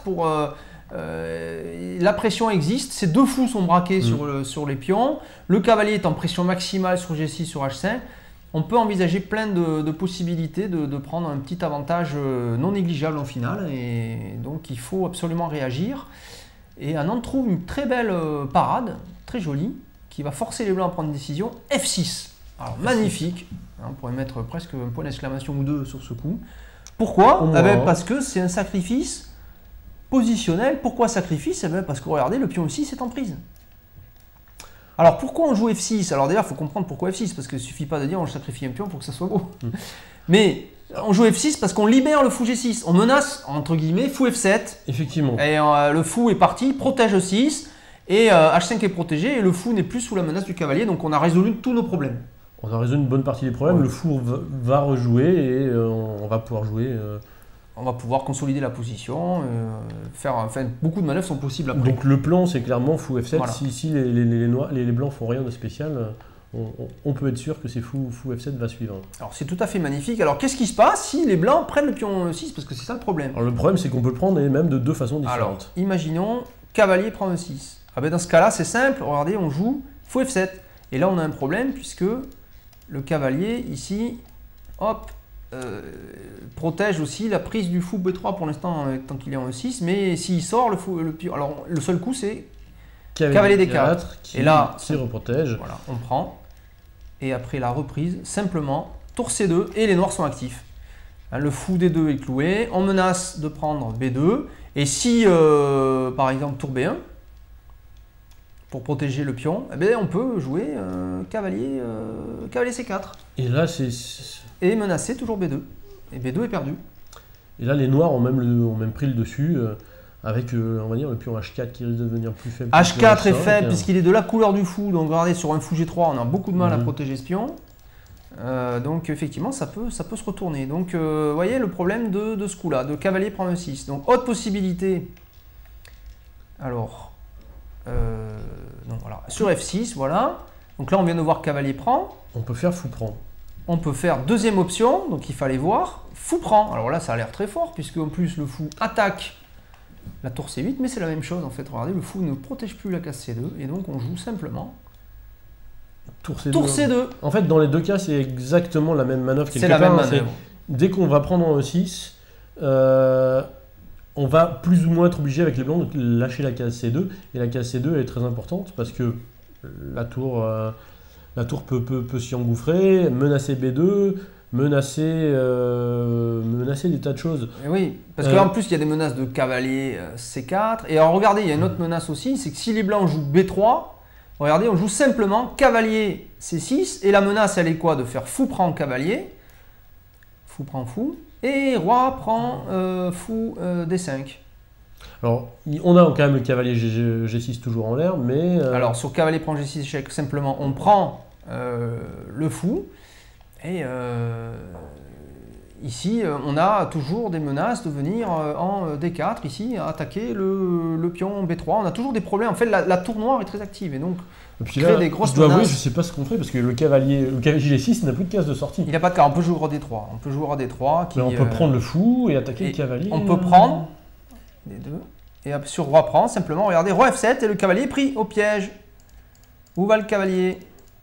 la pression existe, ces deux fous sont braqués sur les pions, le cavalier est en pression maximale sur G6, sur H5. On peut envisager plein de possibilités de prendre un petit avantage non négligeable en finale, et donc il faut absolument réagir. Et Anand trouve une très belle parade, très jolie, qui va forcer les blancs à prendre une décision. F6. Alors magnifique, on pourrait mettre presque un point d'exclamation ou deux sur ce coup. Pourquoi? Parce que c'est un sacrifice positionnel. Pourquoi sacrifice? Parce que regardez, le pion E6 est en prise. Alors pourquoi on joue F6? Alors d'ailleurs, il faut comprendre pourquoi F6, parce qu'il ne suffit pas de dire on sacrifie un pion pour que ça soit beau. Mais on joue F6 parce qu'on libère le fou G6. On menace, entre guillemets, fou F7. Effectivement. Et le fou est parti, protège E6, et H5 est protégé, et le fou n'est plus sous la menace du cavalier, donc on a résolu tous nos problèmes. On a résolu une bonne partie des problèmes, le fou va rejouer, et on va pouvoir jouer... On va pouvoir consolider la position, beaucoup de manœuvres sont possibles après. Donc le plan, c'est clairement fou F7. Voilà. Si les blancs font rien de spécial, on peut être sûr que c'est fou F7 va suivre. Alors c'est tout à fait magnifique. Alors qu'est-ce qui se passe si les blancs prennent le pion 6? Parce que c'est ça le problème. Alors le problème, c'est qu'on peut le prendre et même de deux façons différentes. Alors imaginons cavalier prend E6. Dans ce cas-là, c'est simple. Regardez, on joue fou F7. Et là, on a un problème puisque le cavalier ici, hop, protège aussi la prise du fou B3 pour l'instant tant qu'il est en E6, mais s'il sort alors le seul coup c'est cavalier D4 et là qui reprotège. Voilà, on prend et après la reprise simplement tour C2 et les noirs sont actifs. Le fou D2 est cloué, on menace de prendre B2 et si par exemple tour B1 pour protéger le pion, on peut jouer cavalier C4. Et là et menacer toujours B2. Et B2 est perdu. Et là, les noirs ont même pris le dessus avec, on va dire, le pion H4 qui risque de devenir plus faible. H4 est faible puisqu'il est de la couleur du fou. Donc regardez, sur un fou G3, on a beaucoup de mal à protéger ce pion. Donc effectivement, ça peut se retourner. Donc vous voyez le problème de ce coup-là, de cavalier prend E6. Donc autre possibilité. Alors, donc, voilà. Sur F6, voilà. Donc là, on vient de voir cavalier prend. On peut faire fou prend. On peut faire deuxième option, donc il fallait voir, fou prend. Alors là, ça a l'air très fort, puisque en plus le fou attaque la tour C8, mais c'est la même chose en fait. Regardez, le fou ne protège plus la case C2, et donc on joue simplement tour C2. Tour C2. En fait, dans les deux cas, c'est exactement la même manœuvre. C'est la même manœuvre. Dès qu'on va prendre en E6, on va plus ou moins être obligé avec les blancs de lâcher la case C2, et la case C2 est très importante, parce que la tour peut s'y engouffrer, menacer B2, menacer des tas de choses. Et oui, parce qu'en plus, il y a des menaces de cavalier C4. Et alors, regardez, il y a une autre menace aussi, c'est que si les blancs jouent B3, regardez, on joue simplement cavalier C6, et la menace, elle est quoi? De faire fou prend cavalier, fou prend fou, et roi prend fou D5. Alors, on a quand même le cavalier G6 toujours en l'air, mais... Alors, sur cavalier prend G6 échec, simplement, on prend le fou, et ici, on a toujours des menaces de venir en D4, ici, attaquer le pion B3. On a toujours des problèmes. En fait, la tour noire est très active, et donc, puis crée là, des grosses je dois avouer, menaces. je ne sais pas ce qu'on fait, parce que le cavalier G6 n'a plus de case de sortie. Il n'a pas de carte, on peut jouer roi D3. On peut jouer roi D3. Mais on peut prendre le fou et attaquer le cavalier. On peut prendre les deux. Et sur roi prend, simplement, regardez, roi F7 et le cavalier est pris au piège. Où va le cavalier?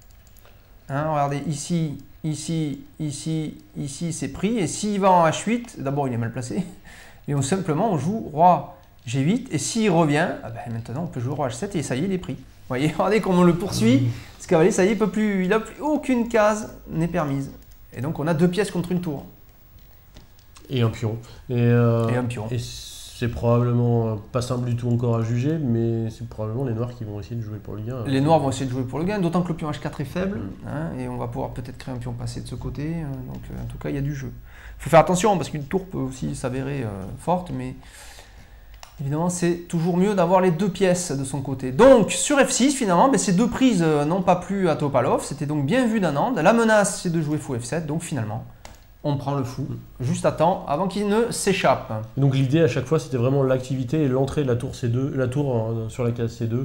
Hein, regardez, ici, ici, ici, ici, c'est pris. Et s'il va en H8, d'abord il est mal placé. Et simplement, on joue roi G8. Et s'il revient, maintenant on peut jouer roi H7 et ça y est, il est pris. Vous voyez, regardez comment on le poursuit. Ce cavalier, ça y est, il n'a plus aucune case n'est permise. Et donc on a 2 pièces contre une tour. Et un pion. Et un pion. Et c'est probablement pas simple du tout encore à juger, mais c'est probablement les noirs qui vont essayer de jouer pour le gain. Les noirs vont essayer de jouer pour le gain, d'autant que le pion H4 est faible, hein, et on va pouvoir peut-être créer un pion passé de ce côté. Donc en tout cas, il y a du jeu. Il faut faire attention, parce qu'une tour peut aussi s'avérer forte, mais évidemment, c'est toujours mieux d'avoir les 2 pièces de son côté. Donc sur F6, finalement, ces 2 prises n'ont pas plu à Topalov, c'était donc bien vu d'Anand. La menace, c'est de jouer fou F7, donc finalement, on prend le fou juste à temps avant qu'il ne s'échappe. Donc l'idée à chaque fois c'était vraiment l'activité et l'entrée de la tour C2, la tour sur la case C2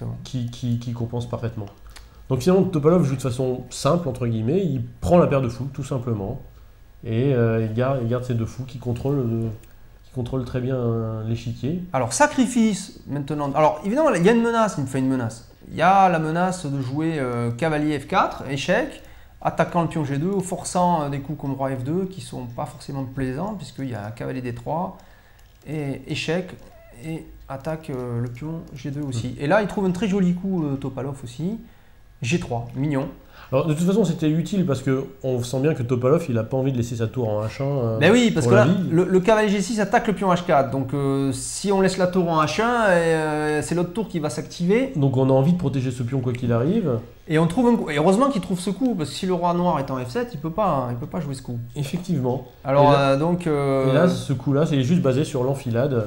qui compense parfaitement. Donc finalement Topalov joue de façon simple entre guillemets, il prend la paire de fous tout simplement et il garde ces 2 fous qui contrôlent très bien l'échiquier. Alors sacrifice maintenant, alors évidemment il y a une menace, il me fait une menace. Il y a la menace de jouer cavalier F4, échec, attaquant le pion G2, forçant des coups comme roi F2 qui ne sont pas forcément plaisants puisqu'il y a cavalier D3 et échec et attaque le pion G2 aussi. Et là il trouve un très joli coup Topalov aussi, G3, mignon. Alors de toute façon c'était utile parce qu'on sent bien que Topalov il n'a pas envie de laisser sa tour en H1. Ben oui, parce que là le cavalier G6 attaque le pion H4, donc si on laisse la tour en H1, c'est l'autre tour qui va s'activer. Donc on a envie de protéger ce pion quoi qu'il arrive. Et on trouve un coup. Et heureusement qu'il trouve ce coup, parce que si le roi noir est en F7, il peut pas jouer ce coup. Effectivement. Alors et là ce coup-là c'est juste basé sur l'enfilade.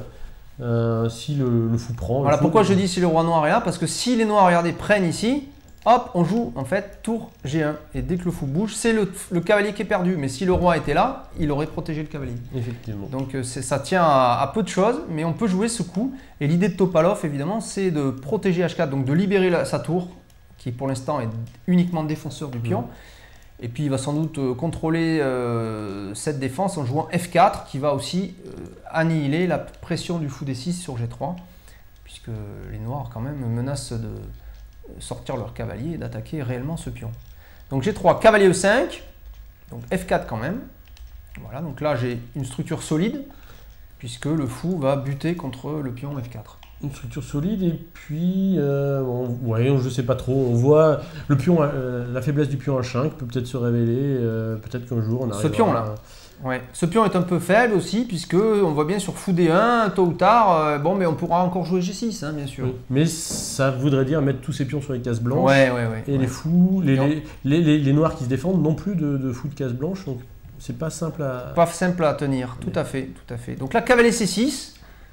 Si le fou prend. Voilà pourquoi je dis si le roi noir est là, parce que si les noirs, regardez, prennent ici, hop, on joue en fait tour G1. Et dès que le fou bouge, c'est le cavalier qui est perdu. Mais si le roi était là, il aurait protégé le cavalier. Effectivement. Donc ça tient à peu de choses, mais on peut jouer ce coup. Et l'idée de Topalov, évidemment, c'est de protéger H4, donc de libérer sa tour, qui pour l'instant est uniquement défenseur du pion. Et puis il va sans doute contrôler cette défense en jouant F4, qui va aussi annihiler la pression du fou D6 sur G3, puisque les noirs quand même menacent de sortir leur cavalier et d'attaquer réellement ce pion. Donc G3, cavalier E5, donc F4 quand même. Voilà, donc là j'ai une structure solide, puisque le fou va buter contre le pion F4. Une structure solide et puis, je ne sais pas trop, on voit le pion, la faiblesse du pion H5 peut peut-être se révéler, peut-être qu'un jour on arrive. Ce pion là. Ouais. Ce pion est un peu faible aussi, puisque on voit bien sur fou D1, tôt ou tard, mais on pourra encore jouer G6, hein, bien sûr. Oui. Mais ça voudrait dire mettre tous ces pions sur les cases blanches. Et les fous, les noirs qui se défendent n'ont plus de fous de cases blanches, donc c'est pas simple à... Pas simple à tenir, tout à fait. Donc là, cavalier C6,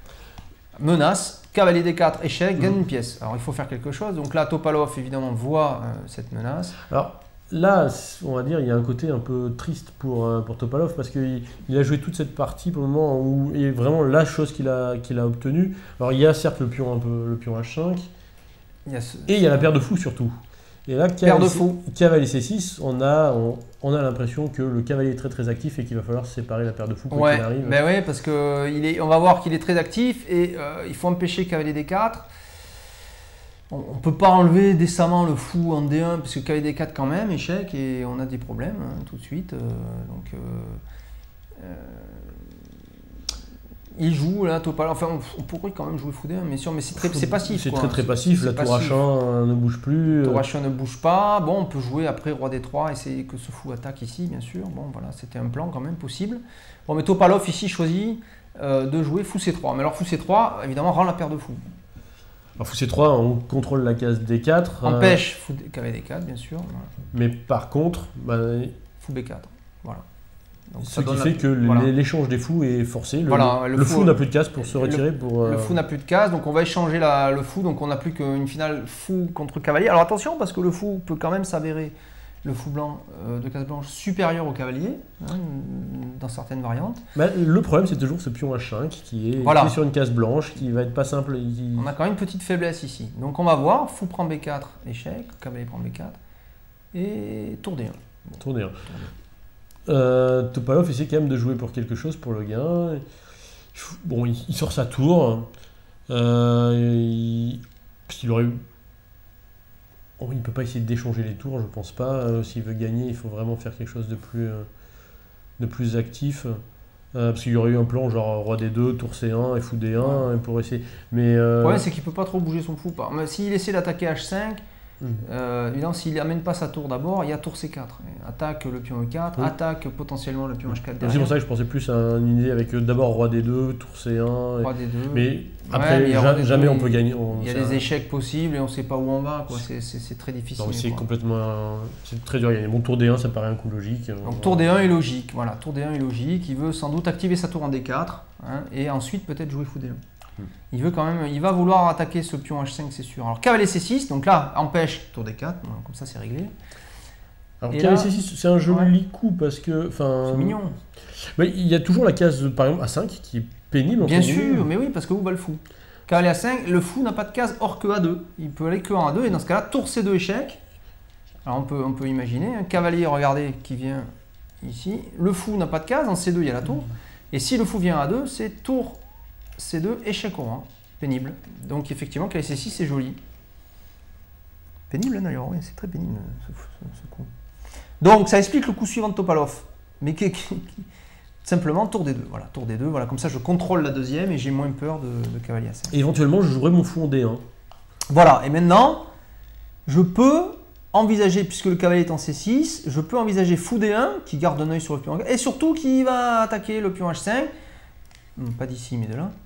menace, cavalier D4, échec, gagne une pièce. Alors il faut faire quelque chose, donc là Topalov évidemment voit cette menace. Alors là, on va dire, il y a un côté un peu triste pour Topalov parce qu'il a joué toute cette partie pour le moment où est vraiment la chose qu'il a obtenue. Alors il y a certes le pion H5 et il y a la paire de fous surtout. Et là, cavalier C6, on a l'impression que le cavalier est très très actif et qu'il va falloir séparer la paire de fous quand il arrive. Ben oui, parce que on va voir qu'il est très actif et il faut empêcher cavalier D4. On ne peut pas enlever décemment le fou en D1 parce que cavalier D4 quand même, échec, et on a des problèmes tout de suite. Il joue là, Topalov. Enfin, on pourrait quand même jouer fou D1, mais c'est passif. C'est très passif. La tour H1 ne bouge plus. La tour H1 ne bouge pas. Bon, on peut jouer après roi D3, essayer que ce fou attaque ici, bien sûr. Bon, voilà, c'était un plan quand même possible. Bon, mais Topalov ici choisit de jouer fou C3. Mais alors fou C3, évidemment, rend la paire de fous. Alors fou C3, on contrôle la case D4. Empêche fou cavalier D4, bien sûr. Voilà. Mais par contre, bah, fou B4. Voilà. Donc, ce qui fait que l'échange des fous est forcé. Le fou n'a plus de case pour se retirer. Le fou n'a plus de case, donc on va échanger le fou. Donc on n'a plus qu'une finale fou contre cavalier. Alors attention, parce que le fou peut quand même s'avérer, le fou blanc de case blanche, supérieur au cavalier, hein, dans certaines variantes. Bah, le problème, c'est toujours ce pion H5 qui est sur une case blanche, qui va être pas simple. On a quand même une petite faiblesse ici. Donc on va voir, fou prend B4, échec, cavalier prend B4, et tour D1. Bon. Tour D1. Topalov essaie quand même de jouer pour quelque chose, pour le gain. Bon, il sort sa tour. Il aurait... Bon, il ne peut pas essayer d'échanger les tours, je pense pas. S'il veut gagner, il faut vraiment faire quelque chose de plus actif. Parce qu'il y aurait eu un plan genre roi D2, tour C1 et fou D1 pour essayer. Mais le problème, c'est qu'il ne peut pas trop bouger son fou. S'il essaie d'attaquer H5, évidemment, s'il n'amène pas sa tour d'abord, il y a tour C4. Attaque le pion E4, attaque potentiellement le pion H4 derrière. C'est pour ça que je pensais plus à une idée avec d'abord roi D2, tour C1. Roi D2. Mais après, jamais on peut gagner. Il y a des échecs possibles et on ne sait pas où on va. C'est très difficile. C'est très dur à gagner. Bon, tour D1, ça paraît un coup logique. Donc tour D1 est logique. Voilà, tour D1 est logique. Il veut sans doute activer sa tour en D4 et ensuite peut-être jouer fou D1. Il va vouloir attaquer ce pion H5, c'est sûr. Alors cavalier C6, donc là, empêche tour D4, comme ça c'est réglé. Alors cavalier C6, c'est un joli coup parce que... C'est mignon. Mais il y a toujours la case, par exemple, A5 qui est pénible. Bien sûr, mais oui, parce que où va le fou? Cavalier A5, le fou n'a pas de case hors que A2. Il peut aller que en A2, et dans ce cas-là, tour C2 échec. Alors on peut imaginer, un cavalier, regardez, qui vient ici. Le fou n'a pas de case, en C2 il y a la tour. Et si le fou vient à A2, c'est tour C2, échec au roi, pénible. Donc effectivement, cavalier C6, c'est joli. Pénible d'ailleurs, oui, c'est très pénible ce coup. Donc ça explique le coup suivant de Topalov. Mais simplement tour D2, voilà, tour D2, voilà, comme ça je contrôle la deuxième et j'ai moins peur de cavalier A5. Et éventuellement, je jouerai mon fou en D1. Voilà, et maintenant, je peux envisager, puisque le cavalier est en C6, je peux envisager fou D1, qui garde un œil sur le pion, et surtout qui va attaquer le pion H5. Pas d'ici, mais de là.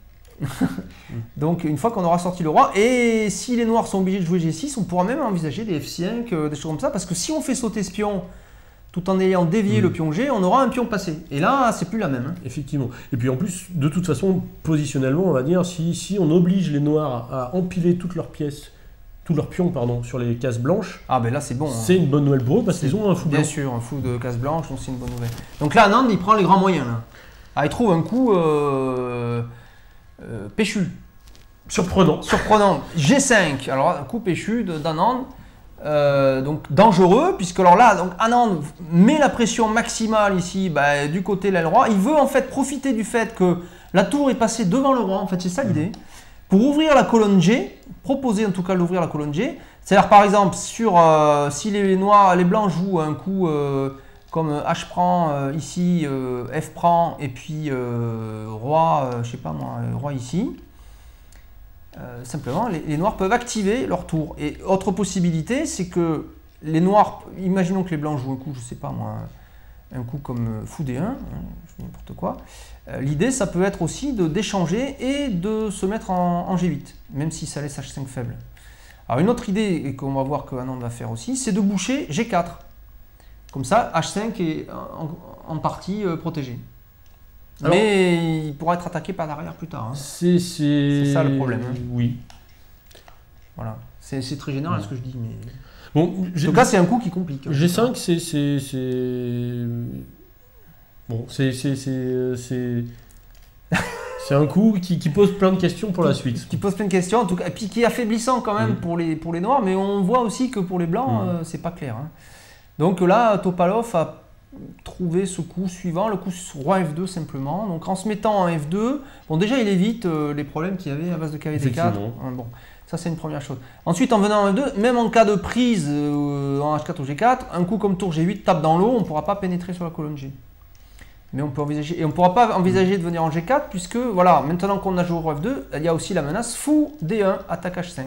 Donc une fois qu'on aura sorti le roi, et si les noirs sont obligés de jouer G6, on pourra même envisager des F5, des choses comme ça, parce que si on fait sauter ce pion tout en ayant dévié le pion G, on aura un pion passé. Et là, c'est plus la même. Effectivement. Et puis en plus, de toute façon, positionnellement, on va dire, si on oblige les noirs à empiler toutes leurs pièces, tous leurs pions, pardon, sur les cases blanches, ben là c'est bon. C'est une bonne nouvelle pour eux parce qu'ils ont un fou blanc. Bien sûr, un fou de case blanche, donc c'est une bonne nouvelle. Donc là, Anand, il prend les grands moyens. Là. Il trouve un coup péchu. Surprenant. G5, alors un coup péchu d'Anand, donc dangereux, puisque alors là, donc Anand met la pression maximale ici, du côté de l'aile roi. Il veut en fait profiter du fait que la tour est passée devant le roi, en fait c'est ça l'idée, pour ouvrir la colonne G, proposer en tout cas d'ouvrir la colonne G. C'est-à-dire par exemple, si les blancs jouent un coup comme H prend ici, F prend, et puis roi, je sais pas moi, roi ici. Simplement, les noirs peuvent activer leur tour. Et autre possibilité, c'est que les noirs, imaginons que les blancs jouent un coup, je sais pas moi, un coup comme fou D1, je fais n'importe quoi. L'idée, ça peut être aussi d'échanger et de se mettre en G8, même si ça laisse H5 faible. Alors une autre idée, et qu'on va voir que Anand va faire aussi, c'est de boucher G4. Comme ça, H5 est en partie protégé. Alors, mais il pourra être attaqué par l'arrière plus tard. C'est ça le problème. Oui. Voilà. C'est très général ce que je dis. Mais... Bon, en tout cas, c'est un coup qui complique. G5, Bon, c'est un coup qui pose plein de questions pour la suite. Qui pose plein de questions, en tout cas, et puis qui est affaiblissant quand même pour les noirs, mais on voit aussi que pour les blancs, c'est pas clair. Donc là, Topalov a trouvé ce coup suivant, le coup roi F2 simplement. Donc en se mettant en F2, bon déjà il évite les problèmes qu'il y avait à base de cavalier D4. Bon, ça c'est une première chose. Ensuite en venant en F2, même en cas de prise en H4 ou G4, un coup comme tour G8 tape dans l'eau, on ne pourra pas pénétrer sur la colonne G. Mais on peut envisager, et on ne pourra pas envisager de venir en G4 puisque voilà, maintenant qu'on a joué au roi F2, il y a aussi la menace fou D1, attaque H5.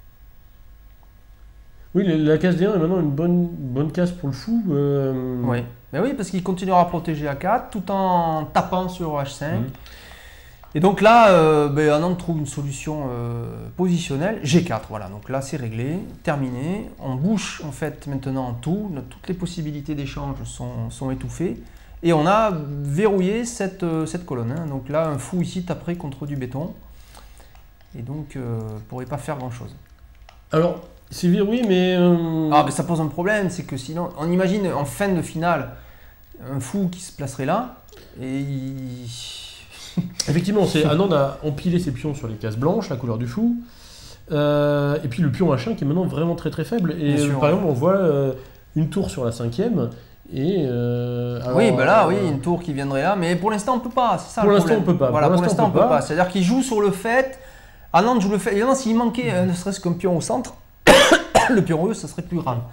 Oui, la case D1 est maintenant une bonne case pour le fou. Oui. Ben oui, parce qu'il continuera à protéger A4 tout en tapant sur H5. Et donc là, Anand trouve une solution positionnelle, G4, voilà, donc là c'est réglé, terminé. On bouche en fait maintenant tout, toutes les possibilités d'échange sont étouffées. Et on a verrouillé cette colonne. Hein. Donc là, un fou ici taperait contre du béton. Et donc, ne pourrait pas faire grand-chose. Alors, c'est verrouillé, mais... mais ça pose un problème, c'est que sinon, on imagine en fin de finale, un fou qui se placerait là, et Effectivement, Anand a empilé ses pions sur les cases blanches, la couleur du fou, et puis le pion H1 qui est maintenant vraiment très très faible. Et sûr, par exemple, on voit une tour sur la 5e, et... oui, une tour qui viendrait là, mais pour l'instant on peut pas, c'est ça pour le l'instant problème. on peut pas. Voilà, pour l'instant on peut pas. C'est-à-dire qu'il joue sur le fait, Anand joue le fait, évidemment s'il manquait ne serait-ce qu'un pion au centre, le pion E, ça serait plus grave.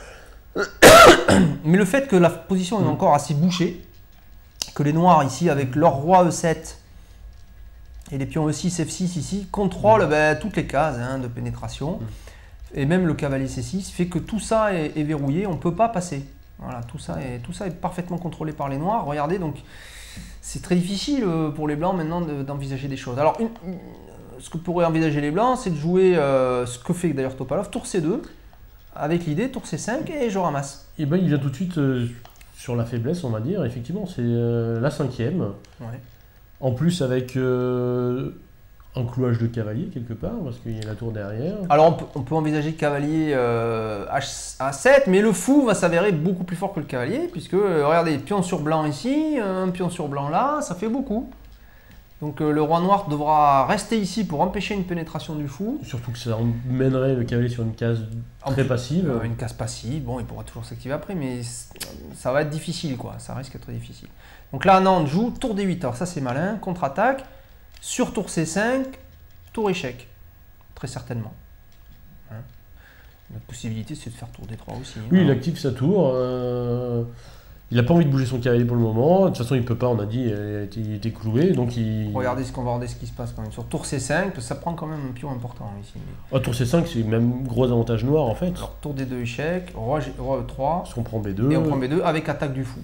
Mais le fait que la position est encore assez bouchée, que les noirs ici avec leur roi E7 et les pions E6, F6 ici contrôlent toutes les cases de pénétration, et même le cavalier C6 fait que tout ça est verrouillé, on ne peut pas passer. Voilà, tout ça est parfaitement contrôlé par les noirs. Regardez, donc c'est très difficile pour les blancs maintenant d'envisager des choses. Alors, ce que pourraient envisager les blancs, c'est de jouer ce que fait d'ailleurs Topalov, tour C2, avec l'idée tour C5 et je ramasse. Et ben il vient tout de suite sur la faiblesse, on va dire. Effectivement, c'est la 5e. Ouais. En plus, avec un clouage de cavalier quelque part, parce qu'il y a la tour derrière. Alors on peut envisager cavalier A7, mais le fou va s'avérer beaucoup plus fort que le cavalier, puisque regardez, pion sur blanc ici, un pion sur blanc là, ça fait beaucoup. Donc le roi noir devra rester ici pour empêcher une pénétration du fou. Surtout que ça mènerait le cavalier sur une case très passive. Une case passive, bon il pourra toujours s'activer après, mais ça va être difficile quoi, ça risque d'être difficile. Donc là Anand joue tour D8, alors ça c'est malin, contre-attaque. Sur tour C5, tour échec, très certainement. Notre possibilité, c'est de faire tour D3 aussi. Oui, il active sa tour. Il n'a pas envie de bouger son cavalier pour le moment. De toute façon, il ne peut pas, on a dit, il était cloué. Donc Regardez ce qui se passe quand même. Sur tour C5, parce que ça prend quand même un pion important ici. Tour C5, c'est même gros avantage noir en fait. Alors tour D2 échec, roi E3. Si on prend B2. Et on prend B2 avec attaque du fou.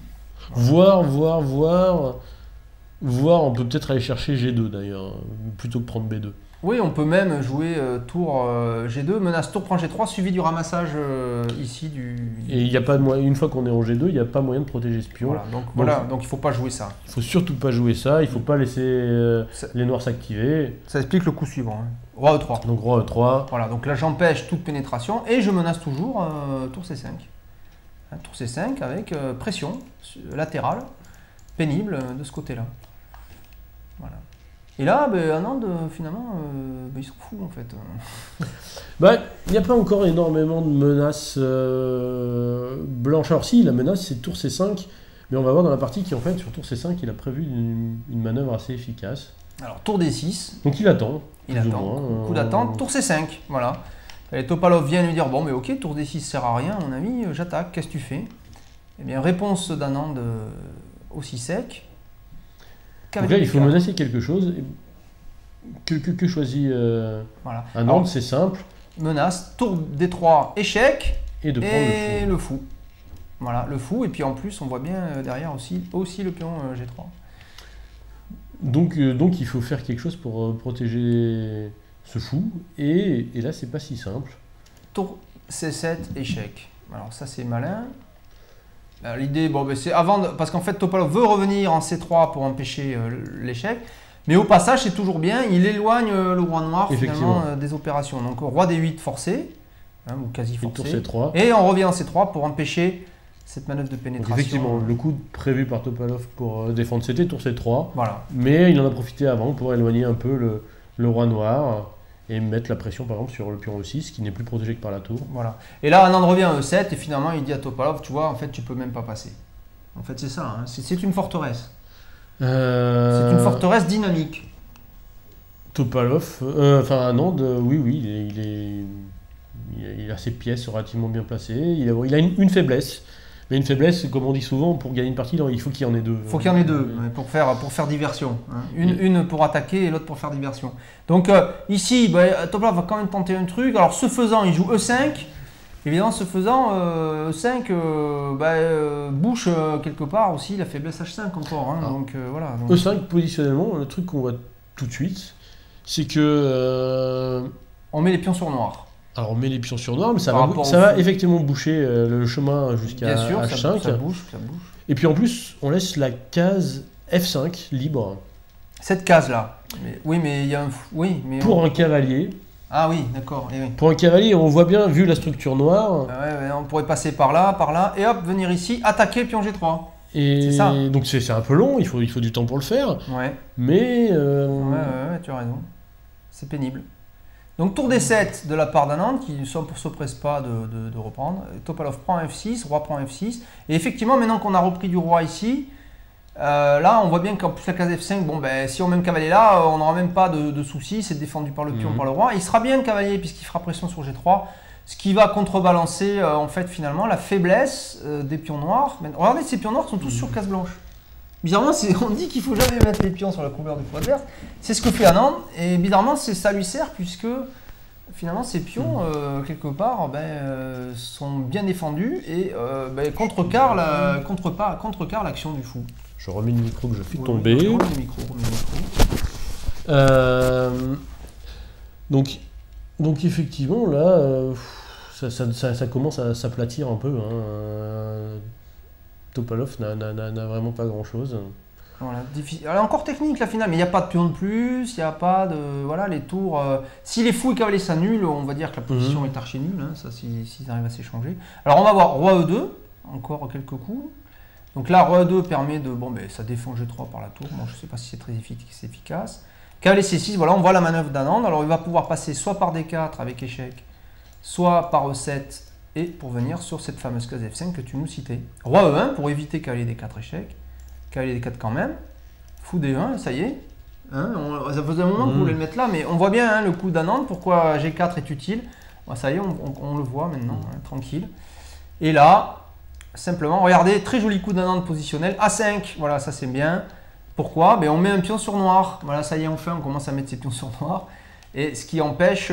Voir, on peut peut-être aller chercher G2 d'ailleurs, plutôt que prendre B2. Oui, on peut même jouer tour G2, menace tour prend G3, suivi du ramassage ici du... Et il y a pas de moyen, une fois qu'on est en G2, il n'y a pas moyen de protéger ce pion. Donc il ne faut pas jouer ça. Il ne faut surtout pas jouer ça, il ne faut pas laisser les noirs s'activer. Ça explique le coup suivant. Roi E3. Donc roi E3. Voilà, donc là j'empêche toute pénétration et je menace toujours tour C5. Tour C5 avec pression latérale, pénible de ce côté-là. Voilà. Et là, Anand, finalement, il s'en fout en fait. Il n'y a pas encore énormément de menaces blanches. Alors si, la menace c'est tour C5, mais on va voir dans la partie qu'en fait, sur tour C5, il a prévu une manœuvre assez efficace. Alors tour D6. Donc il attend. Il attend, coup d'attente, tour C5, voilà. Et Topalov vient lui dire, bon mais ok, tour D6 sert à rien à mon ami, j'attaque, qu'est-ce que tu fais? Eh bien, réponse d'Anand aussi sec. Donc là, il faut menacer quelque chose. Que choisit voilà. Anand, c'est simple. Menace, tour D3, échec, et de prendre le fou. Voilà, le fou, et puis en plus, on voit bien derrière aussi le pion G3. Donc il faut faire quelque chose pour protéger ce fou, et là, c'est pas si simple. Tour C7, échec. Alors ça, c'est malin. L'idée, c'est avant, parce qu'en fait Topalov veut revenir en C3 pour empêcher l'échec, mais au passage c'est toujours bien, il éloigne le roi noir finalement des opérations. Donc roi D8 forcé, ou quasi forcé, C3. Et on revient en C3 pour empêcher cette manœuvre de pénétration. Donc effectivement, le coup prévu par Topalov pour défendre c'était tour C3, voilà. Mais il en a profité avant pour éloigner un peu le roi noir, et mettre la pression par exemple sur le pion E6 qui n'est plus protégé que par la tour. Voilà. Et là Anand revient à E7 et finalement il dit à Topalov, tu vois, en fait tu peux même pas passer. En fait c'est ça, c'est une forteresse. C'est une forteresse dynamique. Topalov, Anand, oui, il a ses pièces relativement bien placées, il a une faiblesse. Mais une faiblesse, comme on dit souvent, pour gagner une partie, il faut qu'il y en ait deux. Il faut qu'il y en ait deux, pour faire diversion. Une pour attaquer et l'autre pour faire diversion. Donc ici, Topalov va quand même tenter un truc. Alors ce faisant, il joue E5. Évidemment, ce faisant, E5 bouche quelque part aussi la faiblesse H5 encore. Donc, voilà, donc... E5, positionnellement, le truc qu'on voit tout de suite, c'est que... On met les pions sur noir. Alors on met les pions sur noir, mais ça Par va, rapport ça au va fou. effectivement boucher le chemin jusqu'à Bien sûr, H5. ça bouge, ça bouge. Et puis en plus, on laisse la case F5 libre Cette case-là. Oui, mais il y a un... Oui, mais... pour un cavalier. Ah oui, d'accord. Eh oui. Pour un cavalier, on voit bien, vu la structure noire. Ouais, on pourrait passer par là, et hop, venir ici, attaquer le pion G3. Et C'est ça. donc c'est un peu long, il faut du temps pour le faire. Ouais, Mais ouais, tu as raison. C'est pénible. Donc tour D7 de la part d'Anand, qui ne se presse pas de reprendre. Topalov prend F6, roi prend F6. Et effectivement, maintenant qu'on a repris du roi ici, là, on voit bien qu'en plus la case F5, bon, ben, si on met le cavalier là, on n'aura même pas de soucis, c'est défendu par le pion, par le roi. Il sera bien le cavalier puisqu'il fera pression sur G3, ce qui va contrebalancer en fait finalement la faiblesse des pions noirs. Mais, regardez, ces pions noirs sont tous sur case blanche. Bizarrement, on dit qu'il ne faut jamais mettre les pions sur la couverture du fou adverse. C'est ce que fait Anand, et bizarrement, ça lui sert puisque finalement ces pions, quelque part, sont bien défendus et contrecarrent l'action du fou. je remets le micro que je fais tomber. Remets le micro. Donc effectivement, là, ça commence à s'aplatir un peu. Topalov n'a vraiment pas grand-chose. Voilà, difficile. Elle est encore technique la finale, mais il n'y a pas de pion de plus, il n'y a pas de... Voilà, les tours... si les fous et cavaliers s'annulent, on va dire que la position est archi nulle, hein, ça s'ils arrivent à s'échanger. Alors on va voir roi E2, encore quelques coups. Donc là, roi E2 permet de... Bon, ben ça défend G3 par la tour, bon, je ne sais pas si c'est très efficace. Cavalier C6, voilà, on voit la manœuvre d'Anand. Alors il va pouvoir passer soit par D4 avec échec, soit par E7, et pour venir sur cette fameuse case F5 que tu nous citais. Roi E1 pour éviter cavalier D4 échec. Cavalier D4 quand même. Fou D1, ça y est. Hein, ça faisait un moment que vous voulez le mettre là, mais on voit bien hein, le coup d'Anand, pourquoi G4 est utile. Bon, ça y est, on le voit maintenant, hein, tranquille. Et là, simplement, regardez, très joli coup d'Anand positionnel. A5, voilà, ça c'est bien. Pourquoi? Ben, on met un pion sur noir. Voilà, ça y est, enfin, on commence à mettre ses pions sur noir. Et ce qui empêche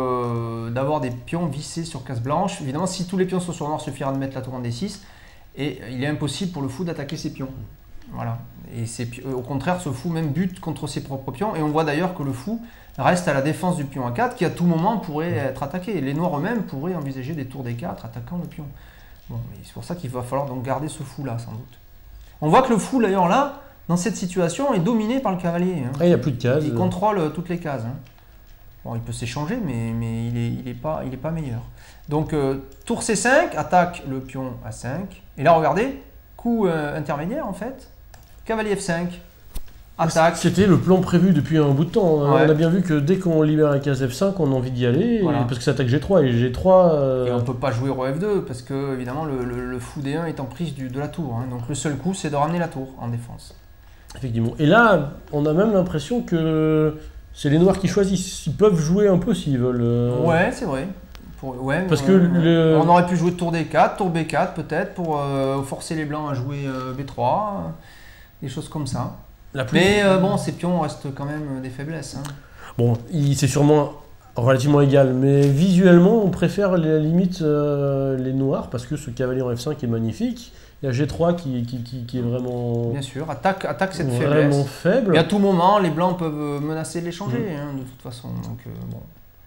d'avoir des pions vissés sur case blanche. Évidemment, si tous les pions sont sur noir, il suffira de mettre la tour en D6. Et il est impossible pour le fou d'attaquer ses pions. Voilà. Et au contraire, ce fou même bute contre ses propres pions. Et on voit d'ailleurs que le fou reste à la défense du pion A4 qui à tout moment pourrait être attaqué. Et les noirs eux-mêmes pourraient envisager des tours D4 attaquant le pion. Bon, c'est pour ça qu'il va falloir donc garder ce fou-là, sans doute. On voit que le fou, d'ailleurs, là, dans cette situation, est dominé par le cavalier. Hein. Après, il n'y a plus de cases. Il contrôle toutes les cases. Hein. Bon, il peut s'échanger, mais il est pas meilleur. Donc, tour C5, attaque le pion A5. Et là, regardez, coup intermédiaire, en fait. Cavalier F5, attaque. C'était le plan prévu depuis un bout de temps. Ouais. On a bien vu que dès qu'on libère la case F5, on a envie d'y aller, Voilà. parce que ça attaque G3. Et G3... Et on ne peut pas jouer roi F2, parce que, évidemment, le fou D1 est en prise de la tour. Hein. Donc, le seul coup, c'est de ramener la tour en défense. Effectivement. Et là, on a même l'impression que c'est les noirs qui choisissent. Ils peuvent jouer un peu s'ils veulent. Ouais, c'est vrai. Parce que on aurait pu jouer tour D4, tour B4 peut-être, pour forcer les blancs à jouer B3, des choses comme ça. Mais bon, ces pions restent quand même des faiblesses. Hein. Bon, c'est sûrement relativement égal, mais visuellement, on préfère à la limite les noirs, parce que ce cavalier en F5 est magnifique. Il y a G3 qui est vraiment... Bien sûr, attaque cette vraiment faiblesse. faible. Et à tout moment, les blancs peuvent menacer de l'échanger, hein, de toute façon. Donc bon,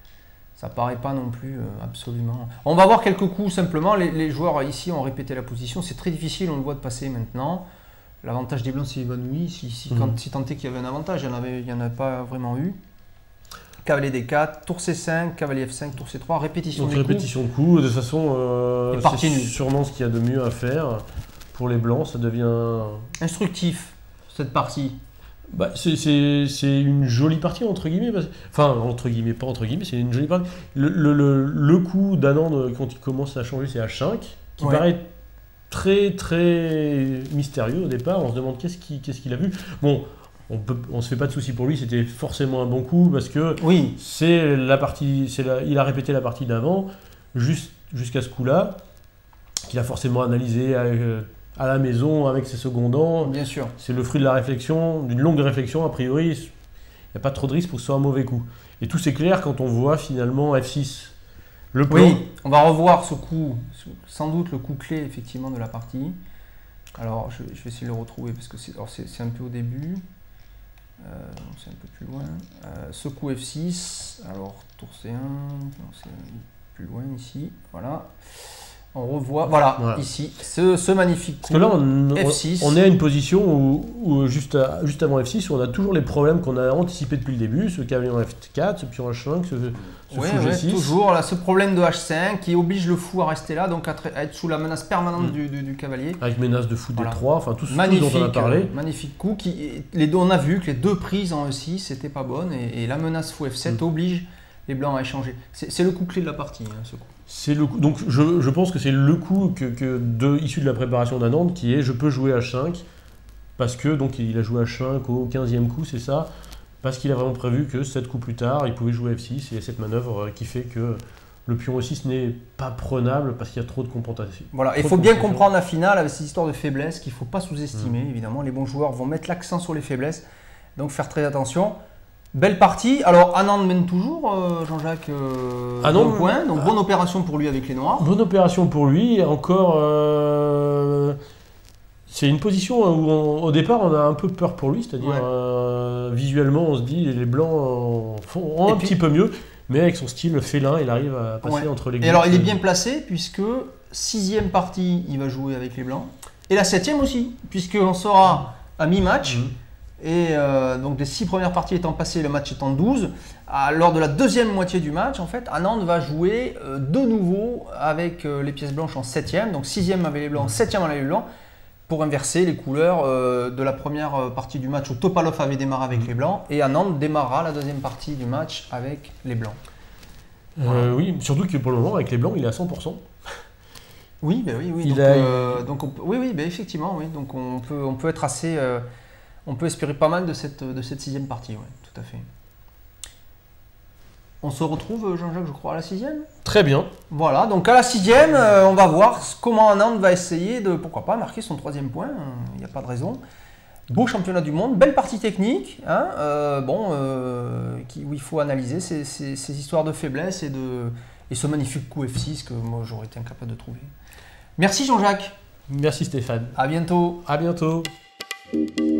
ça paraît pas non plus absolument... On va voir quelques coups simplement. Les joueurs ici ont répété la position. C'est très difficile, on le voit, de passer maintenant. L'avantage des blancs s'est évanoui. Si tant est qu'il y avait un avantage, il n'y en a pas vraiment eu. Cavalier D4, tour C5, cavalier F5, tour C3, répétition Donc des répétition de coups, de toute façon, c'est sûrement ce qu'il y a de mieux à faire. Pour les blancs, ça devient... Instructif, cette partie. Bah, c'est une jolie partie, entre guillemets. Enfin, entre guillemets, pas entre guillemets, c'est une jolie partie. Le coup d'Anand, quand il commence à changer, c'est H5, qui paraît très, très mystérieux au départ. On se demande qu'est-ce qu'il a vu. Bon, on se fait pas de soucis pour lui, c'était forcément un bon coup, parce que c'est la partie, il a répété la partie d'avant, jusqu'à ce coup-là, qu'il a forcément analysé à la maison avec ses secondants. Bien sûr. C'est le fruit de la réflexion, d'une longue réflexion. A priori, il n'y a pas trop de risque pour que ce soit un mauvais coup. Et tout s'éclaire quand on voit finalement F6. Le plan. Oui, on va revoir ce coup, sans doute le coup clé effectivement de la partie. Alors, je vais essayer de le retrouver parce que c'est un peu au début. c'est un peu plus loin. Ce coup F6, alors tour C1, c'est plus loin ici, voilà. On revoit, voilà. Ici, ce magnifique coup. Parce que là, F6. On est à une position où juste avant F6, où on a toujours les problèmes qu'on a anticipés depuis le début, ce cavalier en F4, ce pion H5, ce fou G6. Toujours là, ce problème de H5 qui oblige le fou à rester là, donc à être sous la menace permanente du cavalier. Avec menace de fou D3, enfin tout ce dont on a parlé. Magnifique coup. On a vu que les deux prises en E6 n'étaient pas bonnes et la menace fou F7 oblige les blancs à échanger. C'est le coup clé de la partie, hein, ce coup. C'est le coup. Donc je pense que c'est le coup issu de la préparation d'Anand qui est je peux jouer H5 parce que donc il a joué H5 au 15e coup, c'est ça, parce qu'il a vraiment prévu que 7 coups plus tard il pouvait jouer F6 et il y a cette manœuvre qui fait que le pion E6 n'est pas prenable parce qu'il y a trop de compensation. Voilà, il faut bien comprendre la finale avec ces histoires de faiblesses qu'il ne faut pas sous-estimer. Évidemment, les bons joueurs vont mettre l'accent sur les faiblesses, donc faire très attention. Belle partie. Alors Anand mène toujours, Jean-Jacques, bon point. Donc bonne opération pour lui avec les noirs. Bonne opération pour lui. Encore, c'est une position où au départ on a un peu peur pour lui, c'est-à-dire visuellement on se dit les blancs font un petit peu mieux, mais avec son style félin il arrive à passer entre les gouttes. Et alors il est bien placé puisque 6e partie il va jouer avec les blancs et la 7e aussi, puisqu'on sera à mi-match. Et donc des 6 premières parties étant passées, le match étant 12, lors de la deuxième moitié du match, en fait, Anand va jouer de nouveau avec les pièces blanches en 7e, donc 6e avec les blancs, 7e avec les blancs, pour inverser les couleurs de la première partie du match où Topalov avait démarré avec les blancs, et Anand démarrera la deuxième partie du match avec les blancs. Oui, surtout que pour le moment, avec les blancs, il est à 100%. Oui, ben oui. Effectivement, oui. Donc on peut être assez... on peut espérer pas mal de cette 6e partie, oui, tout à fait. On se retrouve, Jean-Jacques, je crois, à la 6e. Très bien. Voilà, donc à la 6e, on va voir comment Anand va essayer de, pourquoi pas, marquer son 3e point. Il n'y a pas de raison. Beau championnat du monde, belle partie technique, hein, où il faut analyser ces histoires de faiblesse et ce magnifique coup F6 que moi j'aurais été incapable de trouver. Merci Jean-Jacques. Merci Stéphane. À bientôt. À bientôt.